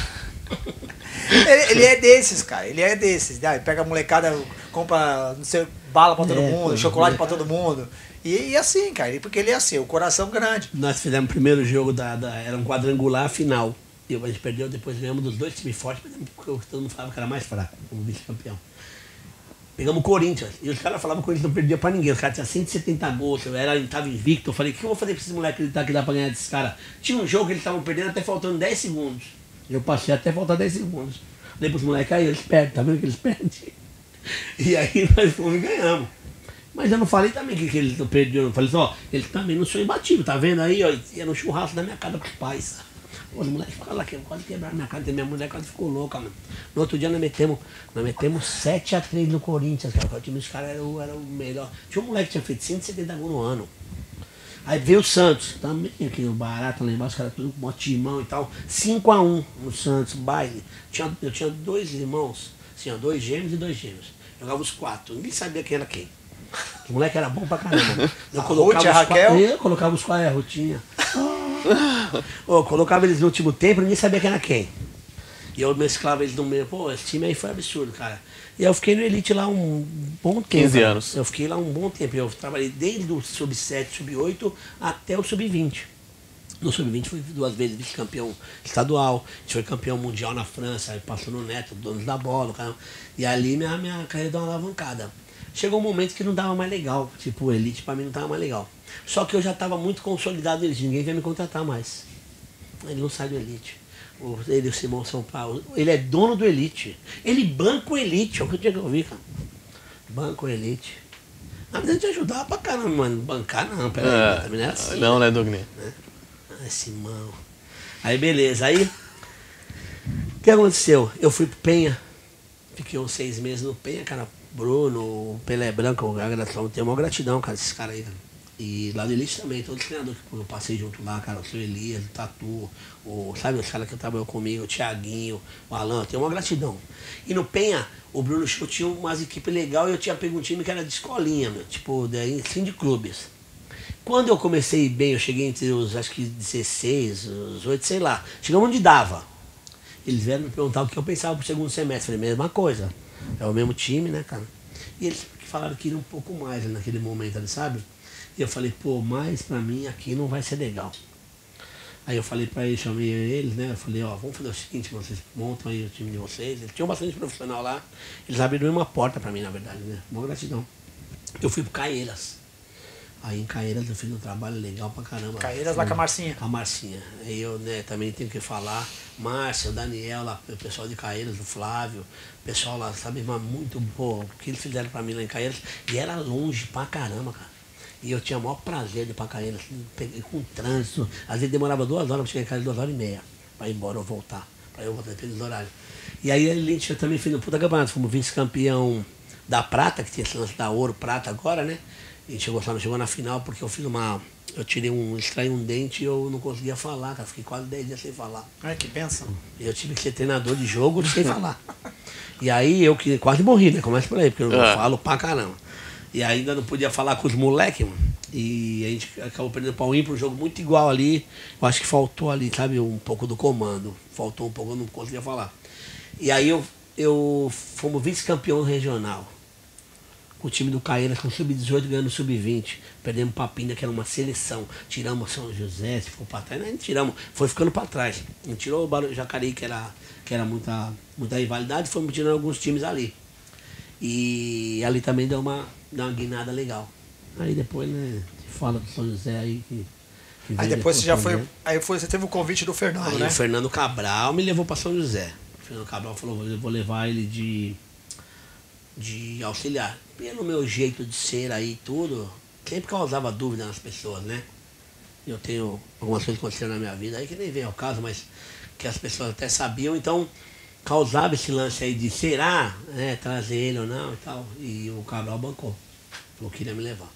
ele, ele é desses, cara, ele é desses. Né? Ele pega a molecada, compra não sei, bala pra todo é, mundo, pô, chocolate é. pra todo mundo. E, e assim, cara, porque ele é assim, o coração grande. Nós fizemos o primeiro jogo, da, da, era um quadrangular final. E a gente perdeu, depois ganhamos dos dois times fortes, porque todo mundo falava que era mais fraco, como vice-campeão. Pegamos o Corinthians, e os caras falavam que o Corinthians não perdia pra ninguém. Os caras tinham cento e setenta gols, eu era, tava invicto. Eu falei, o que eu vou fazer pra esses moleques acreditar que dá pra ganhar desses caras? Tinha um jogo que eles estavam perdendo até faltando dez segundos. Eu passei até faltar dez segundos. Falei pros moleques, aí eles perdem, tá vendo que eles perdem? E aí nós fomos e ganhamos. Mas eu não falei também que, que eles não perderam. Eu falei assim, ó, eles também não são imbatíveis, tá vendo aí, ó? Ia no churrasco da minha casa pros pais. Pô, os moleques ficaram lá, quase quebraram minha casa, minha mulher quase ficou louca, mano. No outro dia nós metemos, nós metemos sete a três no Corinthians, cara. O time dos caras era, o- era o melhor. Tinha um moleque que tinha feito cento e setenta gols no ano. Aí veio o Santos, também aqui no Barato, lá embaixo, os caras tudo com timão e tal. cinco a um no Santos, baile. Tinha, eu tinha dois irmãos, assim, ó, dois gêmeos e dois gêmeos. Jogava os quatro, ninguém sabia quem era quem. O moleque era bom pra caramba. Eu A colocava Ruth, a os Raquel? quatro, eu colocava os quatro, é, a Rutinha. Eu colocava eles no último tempo e ninguém sabia quem era quem. E eu mesclava eles no meio. Pô, esse time aí foi absurdo, cara. E eu fiquei no Elite lá um bom tempo. quinze cara. anos. Eu fiquei lá um bom tempo. Eu trabalhei desde o sub sete, sub oito até o sub vinte. No sub vinte fui duas vezes vice-campeão estadual, a gente foi campeão mundial na França, aí passou no Neto, donos da bola, cara. E ali minha, minha carreira deu uma alavancada. Chegou um momento que não dava mais legal, tipo, o Elite pra mim não tava mais legal. Só que eu já estava muito consolidado no Elite, ninguém veio me contratar mais. Ele não sai do Elite. O- Ele, o Simão São Paulo, ele é dono do Elite. Ele banca o Elite, é o que eu tinha que ouvir, cara. Banca o Elite. Na verdade, te ajudava pra caramba, mano. Bancar não, peraí, É, também não era assim. não, né, Dogninho? Né? Ai, Simão. Aí, beleza. Aí, o que aconteceu? Eu fui pro Penha. Fiquei uns seis meses no Penha, cara. Bruno, o Pelé Branco, a gratidão, tenho uma gratidão, cara, esses caras aí, cara. E lá do Elite também, todos os treinadores que eu passei junto lá, cara, o seu Elias, o Tatu, o, sabe, os caras que trabalham comigo, o Thiaguinho, o Alan, tenho uma gratidão. E no Penha, o Bruno Show tinha umas equipes legais e eu tinha pego um time que era de escolinha, meu, tipo, daí, assim, de clubes. Quando eu comecei bem, eu cheguei entre os, acho que dezesseis, os oito, sei lá, chegamos onde dava. Eles vieram me perguntar o que eu pensava pro segundo semestre. Falei, mesma coisa. É o mesmo time, né, cara? E eles falaram que iria um pouco mais né, naquele momento ali, sabe? E eu falei, pô, mas pra mim aqui não vai ser legal. Aí eu falei pra eles, chamei eles, né? Eu falei, ó, vamos fazer o seguinte, vocês montam aí o time de vocês. Eles tinham bastante profissional lá. Eles abriram uma porta pra mim, na verdade, né? Boa gratidão. Eu fui pro Caeiras. Aí em Caeiras eu fiz um trabalho legal pra caramba. Caeiras lá com a Marcinha. Com a Marcinha. Aí eu né, também tenho que falar. Márcia, o Daniel, lá, o pessoal de Caeiras, o Flávio, o pessoal lá, sabe, mas muito bom. O que eles fizeram pra mim lá em Caeiras. E era longe pra caramba, cara. E eu tinha o maior prazer de ir pra Caeiras, peguei com trânsito. Às vezes demorava duas horas pra chegar em casa, duas horas e meia. Pra ir embora ou voltar. Pra eu voltar dependendo do horário. E aí a gente também fez um puta campeonato. Fomos vice-campeão da Prata, que tinha esse lance da Ouro Prata agora, né? A gente chegou, só não chegou na final porque eu fiz uma. Eu tirei um. extraí um dente e eu não conseguia falar, cara. Fiquei quase dez dias sem falar. Ai, que benção. E eu tive que ser treinador de jogo sem falar. E aí eu que quase morri, né? Começa por aí, porque eu não É. falo pra caramba. E ainda não podia falar com os moleques, mano. E a gente acabou perdendo pra um ir pro jogo muito igual ali. Eu acho que faltou ali, sabe, um pouco do comando. Faltou um pouco, eu não conseguia falar. E aí eu, eu fomos vice-campeão regional. Com o time do Caeiras, com o sub dezoito ganhando o sub vinte. Perdemos pra Pinda, que era uma seleção. Tiramos São José, se ficou pra trás. Não, a gente tiramos, foi ficando pra trás. A gente tirou o Barão Jacareí, que era, que era muita, muita rivalidade, fomos tirando alguns times ali. E ali também deu uma, deu uma guinada legal. Aí depois, né, fala do São José aí que. que Aí veio depois você já foi. também. Aí foi, você teve o convite do Fernando, Aí né? o Fernando Cabral me levou pra São José. O Fernando Cabral falou, eu vou levar ele de, de auxiliar. Pelo meu jeito de ser aí e tudo, sempre causava dúvida nas pessoas, né? Eu tenho algumas coisas que aconteceram na minha vida aí que nem vem ao caso, mas que as pessoas até sabiam, então causava esse lance aí de será, né, trazer ele ou não e tal. E o Cabral bancou. Falou que queria me levar.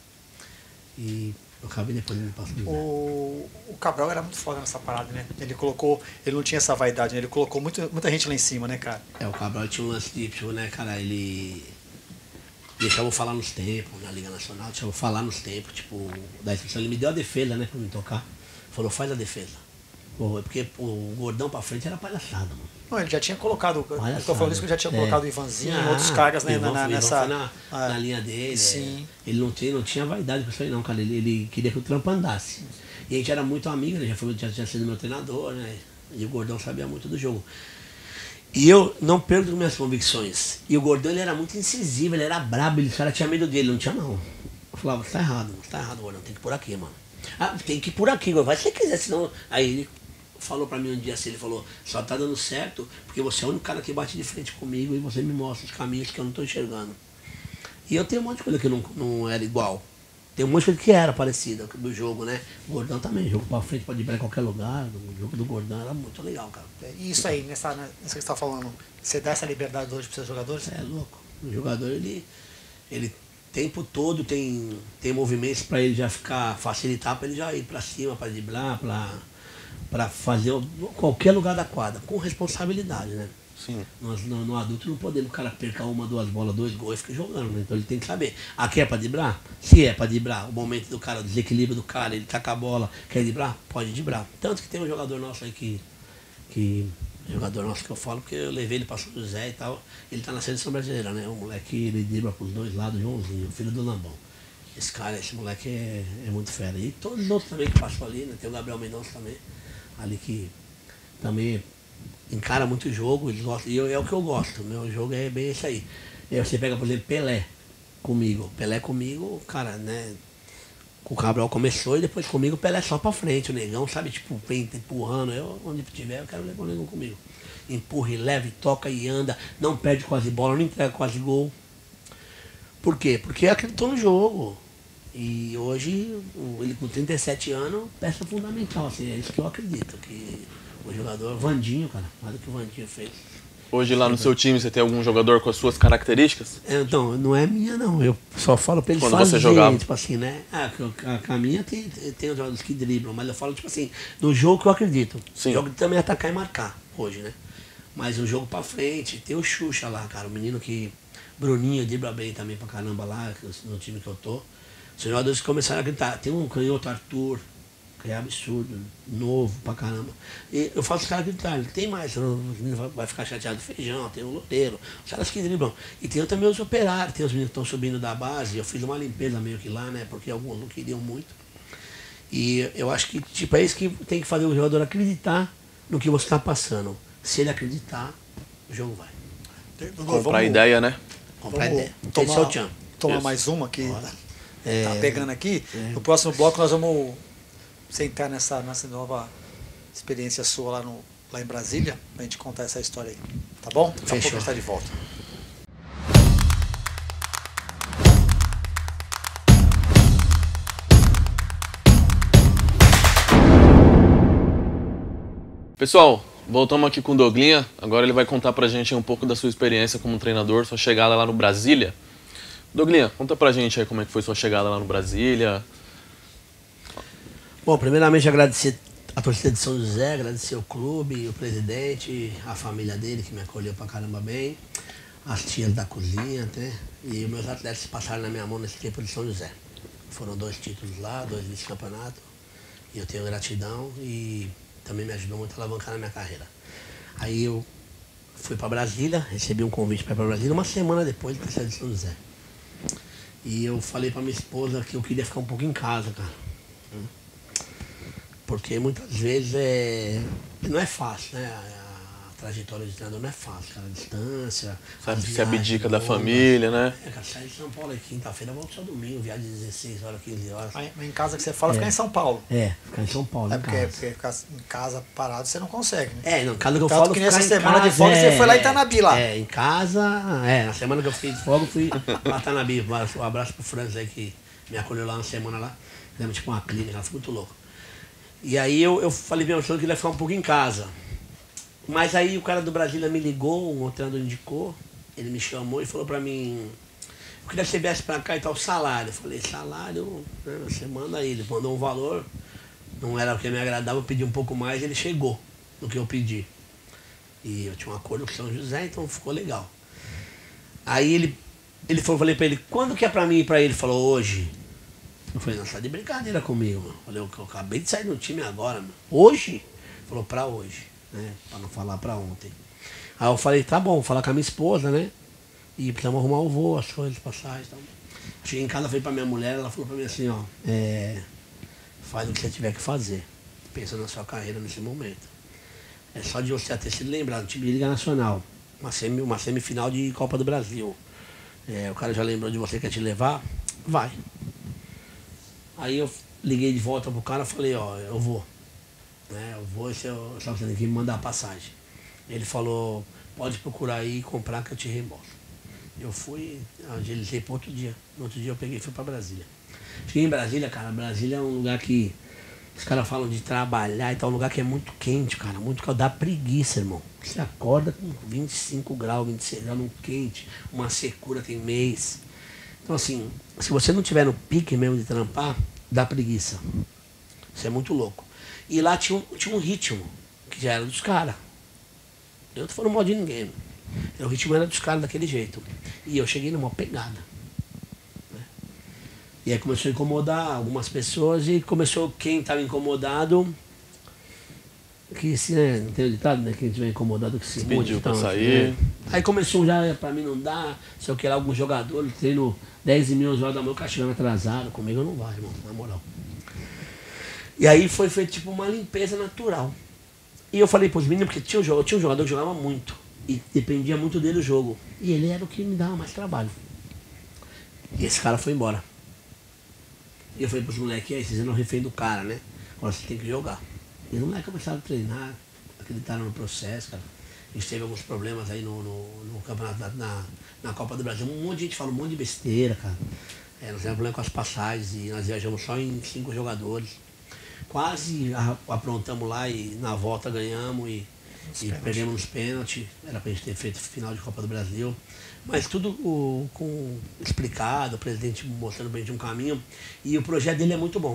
E eu acabei depois me passando. O, o Cabral era muito foda nessa parada, né? Ele colocou. Ele não tinha essa vaidade, né? Ele colocou muito, muita gente lá em cima, né, cara? É, o Cabral tinha um lance de, tipo, né, cara, ele deixava eu falar nos tempos, na Liga Nacional, deixava eu falar nos tempos, tipo, da inscrição. Ele me deu a defesa, né, pra me tocar. Falou, faz a defesa. Pô, é porque pô, o gordão pra frente era palhaçada, mano. Não, ele já tinha colocado. Palhaçada. Eu tô falando isso que ele já tinha É. colocado o Ivanzinho, Ah, outros caras, né? o Ivan- na, na- o Ivan nessa. foi na, ah, na linha dele. Sim. é. Ele não tinha, não tinha vaidade com isso aí não, cara. Ele, ele queria que o trampo andasse. E a gente era muito amigo, ele já, foi, já tinha sido meu treinador, né? E o Gordão sabia muito do jogo. E eu não perco minhas convicções. E o Gordão, ele era muito incisivo, ele era brabo, ele, os caras tinham medo dele, não tinha não. Eu falava, você tá errado, você tá errado, Gordão, tem que ir por aqui, mano. Ah, tem que ir por aqui, vai se você quiser, senão... Aí ele falou pra mim um dia assim, ele falou, só tá dando certo porque você é o único cara que bate de frente comigo e você me mostra os caminhos que eu não tô enxergando. E eu tenho um monte de coisa que não, não era igual. Tem um monte de coisa que era parecida do jogo, né? O Gordão também, jogo pra frente, pode ir pra qualquer lugar. O jogo do Gordão era muito legal, cara. E isso aí, nessa, nessa que você está falando, você dá essa liberdade hoje para seus jogadores? É louco. O jogador, ele, ele o tempo todo tem, tem movimentos para ele já ficar, facilitar para ele já ir para cima, para driblar, para fazer o, qualquer lugar da quadra, com responsabilidade, né? Sim. Nós no, no adulto não podemos, o cara perca uma, duas bolas, dois gols e fica jogando, né? Então ele tem que saber. Aqui é para driblar? Se é para driblar, o momento do cara, o desequilíbrio do cara, ele taca a bola, quer driblar? Pode driblar. Tanto que tem um jogador nosso aí que, que jogador nosso que eu falo, porque eu levei ele para São José e tal, ele tá na seleção brasileira, né? O moleque, ele dribla pros dois lados, Joãozinho, o filho do Lambão. Esse cara, esse moleque é, é muito fera. E todos os outros também que passou ali, né? Tem o Gabriel Mendonça também, ali que também encara muito jogo, eles gostam, e eu, é o que eu gosto, meu jogo é bem isso aí. E aí você pega, por exemplo, Pelé comigo. Pelé comigo, cara, né? O Cabral começou e depois comigo o Pelé só pra frente, o negão, sabe, tipo, vem empurrando, eu onde tiver, eu quero levar o negão comigo. Empurra e leva e toca e anda, não perde quase bola, não entrega quase gol. Por quê? Porque acreditou no jogo. E hoje, ele com trinta e sete anos, peça fundamental, assim, é isso que eu acredito, que o jogador, Vandinho, cara, mais do que o Vandinho fez. Hoje lá no seu time você tem algum jogador com as suas características? É, então, não é minha não, eu só falo pra ele Quando fazer, você jogava? tipo assim, né? Ah, a, a, a minha tem, tem os jogadores que driblam, mas eu falo, tipo assim, no jogo que eu acredito. Sim. O jogo também é atacar e marcar, hoje, né? Mas o jogo pra frente, tem o Xuxa lá, cara, o menino que... Bruninho dribla bem também pra caramba lá, no time que eu tô. Os jogadores começaram a gritar, tem um canhoto, Arthur, que é absurdo, novo pra caramba. E eu faço os caras gritarem, tem mais, o menino vai ficar chateado, Feijão, tem o Loureiro, os caras que driblam. E tem também os operários, tem os meninos que estão subindo da base, eu fiz uma limpeza meio que lá, né, porque alguns não queriam muito. E eu acho que, tipo, é isso que tem que fazer o jogador acreditar no que você está passando. Se ele acreditar, o jogo vai. Comprar a ideia, né? Comprar Vamos ideia. tomar, Esse é o tchan. tomar Isso. mais uma que É, tá pegando aqui. é. No próximo bloco nós vamos sentar nessa, nessa nova experiência sua lá, no, lá em Brasília, pra gente contar essa história aí. Tá bom? Daqui a pouco a Fechou. gente tá de volta. Pessoal, voltamos aqui com o Douglinha. Agora ele vai contar pra gente um pouco da sua experiência como treinador, sua chegada lá no Brasília. Douglinha, conta pra gente aí como é que foi sua chegada lá no Brasília. Bom, primeiramente agradecer a torcida de São José, agradecer o clube, o presidente, a família dele que me acolheu pra caramba bem, as tias da cozinha até, e os meus atletas passaram na minha mão nesse tempo de São José. Foram dois títulos lá, dois vice-campeonatos, e eu tenho gratidão e também me ajudou muito a alavancar na minha carreira. Aí eu fui pra Brasília, recebi um convite para ir pra Brasília uma semana depois de sair de São José. E eu falei pra minha esposa que eu queria ficar um pouco em casa, cara. Porque muitas vezes é... não é fácil, né? A, a trajetória de treinador não é fácil, cara. A distância, Sabe, as se abdica viagens da longas. família, né? É, cara, sai de São Paulo aqui, quinta-feira, volto só domingo, viagem de dezesseis horas, quinze horas. Aí, em casa que você fala, ficar em São Paulo. É, ficar em São Paulo, É em porque, casa. porque ficar em casa parado você não consegue, né? É, não, casa que eu Tanto falo que ficar nessa em semana de casa, folga é, você foi lá em Itanabi lá. É, em casa, é, na semana que eu fiquei de folga eu fui pra Itanabi. Um abraço pro Franz aí que me acolheu lá uma semana lá. Fizemos tipo uma clínica, ela foi muito louco. E aí eu, eu falei pra minha pessoa que ele ia ficar um pouco em casa. Mas aí o cara do Brasília me ligou, um treinador indicou, ele me chamou e falou pra mim, eu queria que você viesse pra cá e tal, salário. Eu falei, salário, né, você manda aí. Ele mandou um valor, não era o que me agradava, eu pedi um pouco mais, ele chegou no que eu pedi. E eu tinha um acordo com o São José, então ficou legal. Aí ele, ele falou, falei pra ele, quando que é pra mim ir pra ele? Ele falou, hoje. Eu falei, não, você tá de brincadeira comigo, mano. Eu falei, eu, eu acabei de sair do time agora, mano. Hoje? Ele falou, pra hoje, né? Pra não falar pra ontem. Aí eu falei, tá bom, vou falar com a minha esposa, né? E precisamos arrumar o voo, as coisas, passagens e tal. Cheguei em casa, falei pra minha mulher, ela falou pra mim assim, ó, é, faz o que você tiver que fazer. Pensa na sua carreira nesse momento. É só de você ter sido lembrado, time de Liga Nacional, uma, semi, uma semifinal de Copa do Brasil. É, o cara já lembrou de você, quer te levar? Vai. Aí eu liguei de volta pro cara e falei, ó, eu vou. né? Eu vou, se eu só você tem que me mandar a passagem. Ele falou, pode procurar aí e comprar que eu te reembolso. Eu fui, agilizei para outro dia. No outro dia eu peguei e fui para Brasília. Cheguei em Brasília, cara, Brasília é um lugar que os caras falam de trabalhar e tal, um lugar que é muito quente, cara, muito calor, dá preguiça, irmão. Você acorda com vinte e cinco graus, vinte e seis graus, no quente, uma secura tem mês. Então assim, se você não tiver no pique mesmo de trampar, dá preguiça. Isso é muito louco. E lá tinha um, tinha um ritmo, que já era dos caras. Eu não tô falando mal de ninguém. O ritmo era dos caras daquele jeito. E eu cheguei numa pegada. Né? E aí começou a incomodar algumas pessoas e começou quem estava incomodado, que se, né, não tem o ditado, né? Quem estiver incomodado que se, Se mude. pediu Então, pra sair. né? Aí começou já, pra mim não dá, sei o que lá, alguns jogadores, treino dez e meia, onze horas da manhã, o cara chegando atrasado, comigo não vai, irmão, na moral. E aí foi feito tipo uma limpeza natural. E eu falei pros meninos, porque tinha um, jogo, tinha um jogador que jogava muito. E dependia muito dele o jogo. E ele era o que me dava mais trabalho. E esse cara foi embora. E eu falei pros moleques, aí, vocês eram refém do cara, né? Agora você tem que jogar. E os moleques começaram a treinar, acreditaram no processo, cara. A gente teve alguns problemas aí no, no, no campeonato, da, na, na Copa do Brasil. Um monte de gente fala um monte de besteira, cara. É, nós tivemos problema com as passagens e nós viajamos só em cinco jogadores. Quase aprontamos lá e na volta ganhamos e, e perdemos nos pênaltis. Era pra gente ter feito final de Copa do Brasil. Mas tudo o, com, explicado, o presidente mostrando pra gente um caminho. E o projeto dele é muito bom.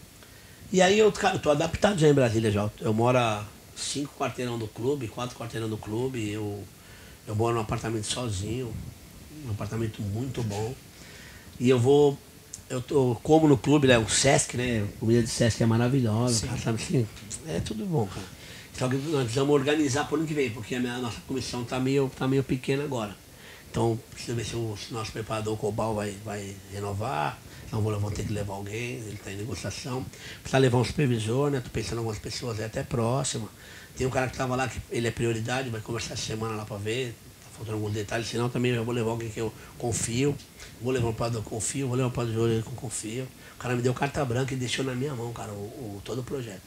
E aí eu, cara, eu tô adaptado já em Brasília já. Eu moro a cinco quarteirão do clube, quatro quarteirão do clube. Eu, eu moro num apartamento sozinho, um apartamento muito bom. E eu vou, eu tô, como no clube, né, o Sesc, né? A comida de Sesc é maravilhosa, cara, sabe assim? É tudo bom, cara. Só que nós precisamos organizar por ano que vem, porque a minha, nossa comissão tá meio, tá meio pequena agora. Então, precisa ver se o se nosso preparador Cobal vai, vai renovar. Então, vou, vou ter que levar alguém, ele está em negociação. Precisa levar um supervisor, né? Estou pensando em algumas pessoas até próximas. Tem um cara que estava lá, que ele é prioridade, vai conversar essa semana lá para ver. Está faltando alguns detalhes, senão também eu vou levar alguém que eu confio. Vou levar um preparador que eu confio, vou levar um preparador que eu confio. O cara me deu carta branca e deixou na minha mão, cara, o, o, todo o projeto.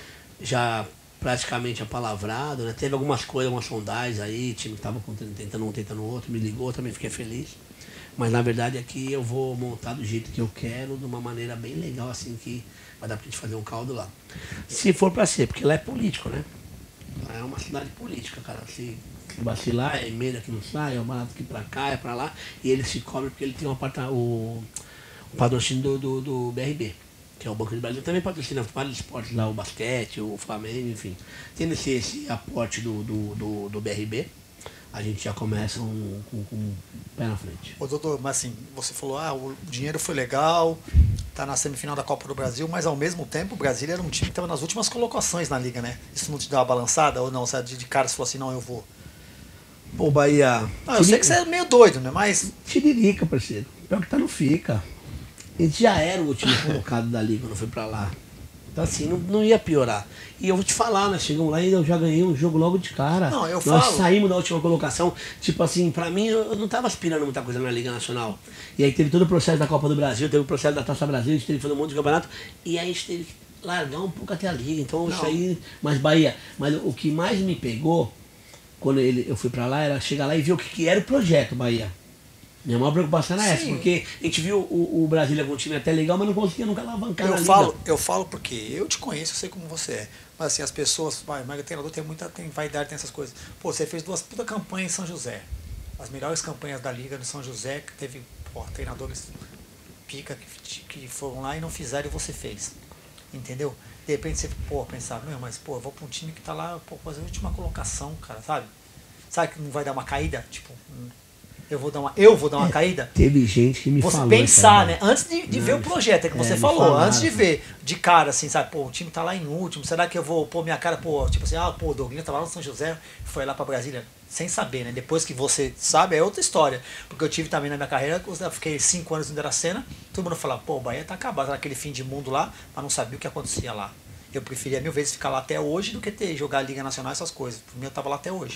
Já praticamente apalavrado, né? Teve algumas coisas, algumas sondagens aí, o time estava tentando um, tentando outro, me ligou, também fiquei feliz. Mas na verdade aqui eu vou montar do jeito que eu quero, de uma maneira bem legal, assim, que vai dar pra gente fazer um caldo lá. Se for pra ser, porque lá é político, né? Lá é uma cidade política, cara. Se vacilar, é emenda que não sai, é o barato que pra cá, é pra lá, e ele se cobre porque ele tem um aparta, o, o patrocínio do, do, do B R B, que é o Banco do Brasil. Também patrocina vários esportes lá, o basquete, o Flamengo, enfim. Tendo esse, esse aporte do, do, do, do B R B, a gente já começa um, com, com um pé na frente. Ô doutor, mas assim, você falou, ah, o dinheiro foi legal, tá na semifinal da Copa do Brasil, mas ao mesmo tempo o Brasília era um time que estava nas últimas colocações na liga, né? Isso não te deu uma balançada ou não? Você de, de cara você falou assim, não, eu vou. Pô, Bahia... Não, eu sei que você é meio doido, né? Mas... Tiririca, parceiro. Pior que tá no fica. A gente já era o último colocado da liga quando foi pra lá. Então assim, não, não ia piorar. E eu vou te falar, né? Chegamos lá e eu já ganhei um jogo logo de cara. Não, eu Nós falo... saímos da última colocação. Tipo assim, pra mim, eu não tava aspirando muita coisa na Liga Nacional. E aí teve todo o processo da Copa do Brasil, teve o processo da Taça Brasil, a gente teve que fazer um monte de campeonato. E aí a gente teve que largar um pouco até a Liga. Então não. isso aí... Mas Bahia, mas o que mais me pegou, quando ele, eu fui pra lá, era chegar lá e ver o que, que era o projeto Bahia. Minha maior preocupação era essa, porque a gente viu o, o Brasília com um time até legal, mas não conseguia nunca alavancar eu na falo, liga. Eu falo porque eu te conheço, eu sei como você é. Mas assim, as pessoas, vai, mas o treinador tem muita tem vaidade, tem essas coisas. Pô, você fez duas puta campanhas em São José. As melhores campanhas da liga no São José, que teve pô, treinadores pica que, que foram lá e não fizeram e você fez. Entendeu? De repente você, pô, pensar, meu, mas pô, eu vou pra um time que tá lá, pô, fazer a última colocação, cara, sabe? Sabe que não vai dar uma caída? Tipo... Eu vou dar uma, eu vou dar uma é, caída? Teve gente que me você falou. Você pensar, né? Antes de, de ver o projeto, é que você é, falou, falaram, antes de ver de cara, assim, sabe? Pô, o time tá lá em último, será que eu vou pôr minha cara, pô, tipo assim, ah, pô, o Douglas tava lá no São José, foi lá pra Brasília, sem saber, né? Depois que você sabe, é outra história. Porque eu tive também na minha carreira, eu fiquei cinco anos no Iracema, todo mundo falava, pô, o Bahia tá acabado, tá naquele fim de mundo lá, mas não sabia o que acontecia lá. Eu preferia mil vezes ficar lá até hoje do que ter jogar a Liga Nacional, essas coisas. Por mim, eu tava lá até hoje.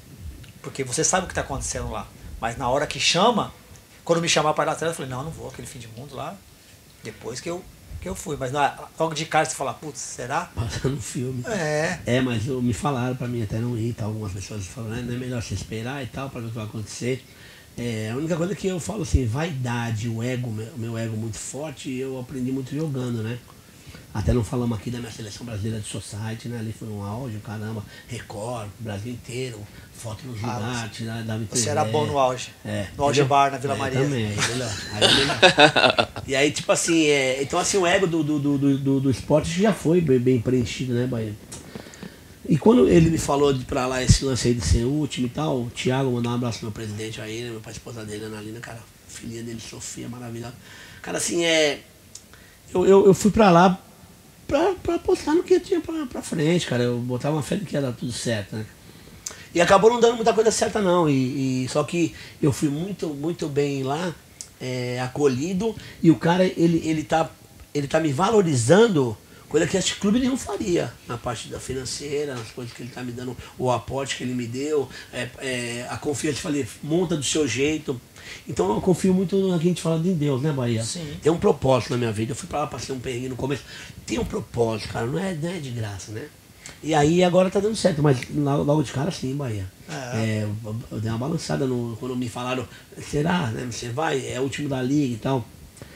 Porque você sabe o que tá acontecendo lá. Mas na hora que chama, quando me chamar para ir lá atrás, eu falei, não, não vou, aquele fim de mundo lá, depois que eu, porque eu fui, mas não, logo de cara você fala, putz, será? Passando filme. É. É, mas eu, me falaram pra mim até não ir, tá? Algumas pessoas falaram, né, não é melhor você esperar e tal, pra ver o que vai acontecer. É, a única coisa que eu falo assim, vaidade, o ego, meu, meu ego muito forte, eu aprendi muito jogando, né? Até não falamos aqui da minha seleção brasileira de society, né? Ali foi um auge, caramba, Record, Brasil inteiro, foto no gigante, ah, da Você era bom no auge. É, no auge bar na Vila é, Maria. Também, aí melhor. Aí melhor. E aí, tipo assim, é, então assim, o ego do, do, do, do, do esporte já foi bem, bem preenchido, né, Bahia? E quando ele me falou de ir pra lá esse lance aí de ser o último e tal, o Thiago, mandar um abraço pro meu presidente aí, né, meu pai, esposa dele, Ana Lina, cara, filhinha dele, Sofia, maravilhosa. Cara, assim, é. Eu, eu, eu fui pra lá pra, pra apostar no que tinha pra, pra frente, cara. Eu botava uma fé de que ia dar tudo certo, né? E acabou não dando muita coisa certa, não. E, e só que eu fui muito, muito bem lá, é, acolhido, e o cara, ele, ele, tá, ele tá me valorizando. Coisa que esse clube nenhum faria, na parte da financeira, nas coisas que ele está me dando, o aporte que ele me deu, é, é, a confiança, falei, monta do seu jeito. Então eu confio muito no que a gente fala de Deus, né, Bahia? Sim. Tem um propósito na minha vida, eu fui para lá, passei um perrengue no começo. Tem um propósito, cara, não é, não é de graça, né? E aí agora tá dando certo, mas logo de cara sim, Bahia. É. É, eu, eu dei uma balançada no, quando me falaram, será, né? Você vai, é o último da liga e tal.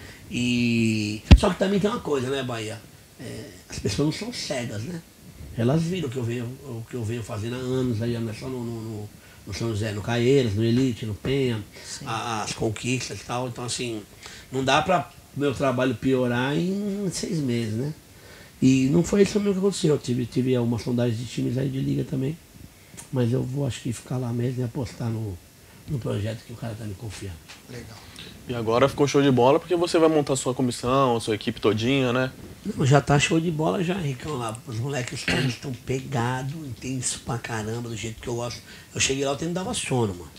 E... Só que também tem uma coisa, né, Bahia? É, as pessoas não são cegas, né? Elas viram o que eu venho, o que eu venho fazendo há anos, aí, não é só no, no, no São José, no Caeiras, no Elite, no Penha, a, as conquistas e tal. Então, assim, não dá para meu trabalho piorar em seis meses, né? E não foi isso também que aconteceu. Eu tive, tive algumas sondagens de times aí de liga também, mas eu vou, acho que, ficar lá mesmo e apostar no, no projeto que o cara tá me confiando. Legal. E agora ficou show de bola porque você vai montar sua comissão, sua equipe todinha, né? Não, já tá show de bola já, Ricão, lá. Os moleques, os caras estão pegados, intenso pra caramba, do jeito que eu gosto. Eu cheguei lá, o treino dava sono, mano.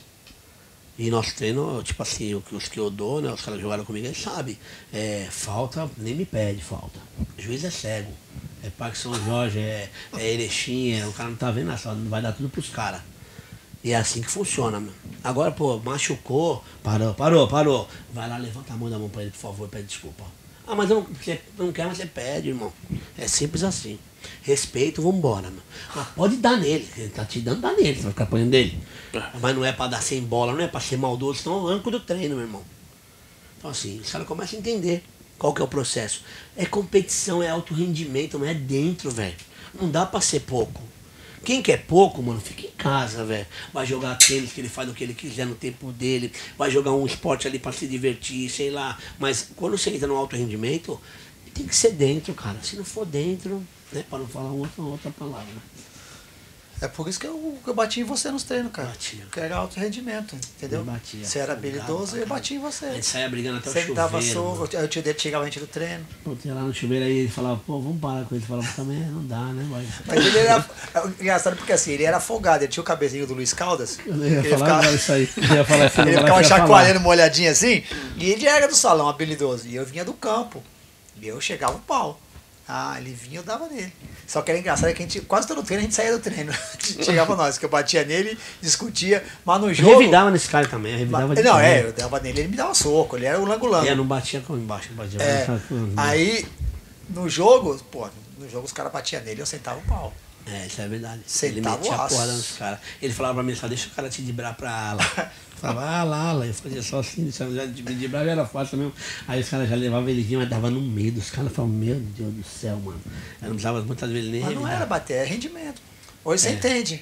E nosso treino, tipo assim, os que eu dou, né, os caras jogaram comigo, eles sabem. É, falta, nem me pede falta. O juiz é cego. É Parque São Jorge, é, é Erechim, é, o cara não tá vendo nada, não vai dar tudo pros caras. E é assim que funciona, meu. Agora, pô, machucou, parou, parou, parou. Vai lá, levanta a mão da mão pra ele, por favor, pede desculpa. Ah, mas eu não, você não quer, mas você pede, irmão. É simples assim. Respeito, vambora, meu. Ah, pode dar nele, ele tá te dando, dá nele, você vai ficar apanhando dele. Mas não é pra dar sem bola, não é pra ser maldoso, senão eu arranco do treino, meu irmão. Então assim, os caras começam a entender qual que é o processo. É competição, é alto rendimento, mas é dentro, velho. Não dá pra ser pouco. Quem quer pouco, mano, fica em casa, velho. Vai jogar tênis, que ele faz o que ele quiser no tempo dele. Vai jogar um esporte ali pra se divertir, sei lá. Mas quando você entra no alto rendimento, tem que ser dentro, cara. Se não for dentro, né, para não falar outra, outra palavra. É por isso que eu, que eu bati em você nos treinos, cara. Batia. Que era alto rendimento, entendeu? Eu batia. Você era habilidoso e eu bati em você. A gente saia brigando até o Você chuveiro. me dava soco, eu te tirava a gente do treino. Eu tinha lá no chuveiro aí, ele falava, pô, vamos parar com ele. Ele falava, também não dá, né, vai. Mas ele era engraçado porque assim, ele era folgado, ele tinha o cabezinho do Luiz Caldas. Eu não ia ele falar ficava, agora isso aí. Eu ia falar, filho, ele agora ficava que eu ia chacoalhando uma olhadinha assim, e ele era do salão habilidoso. E eu vinha do campo. E eu chegava o pau. Ah, ele vinha, eu dava nele. Só que era engraçado que a gente, quase todo treino, a gente saía do treino. Chegava nós, que eu batia nele, discutia, mas no jogo... Eu revidava nesse cara também, eu revidava de Não, cara. é, eu dava nele, ele me dava soco, ele era o lango-lango. É, não batia com embaixo, batia. É, batia. aí, no jogo, pô, no jogo os caras batiam nele, eu sentava o pau. É, isso é verdade. Sentava ele metia o a aço. porrada nos caras. Ele falava pra mim, só deixa o cara te dibrar pra ala. Eu falava, ah, lá, ala. Eu fazia só assim, já me dibrar era fácil mesmo. Aí os caras já levavam ele vinha, mas dava no meio dos caras. Eu falava, meu Deus do céu, mano. Eu não precisava muitas vezes nem Mas não revidar. era bater, é rendimento. Hoje você É. entende.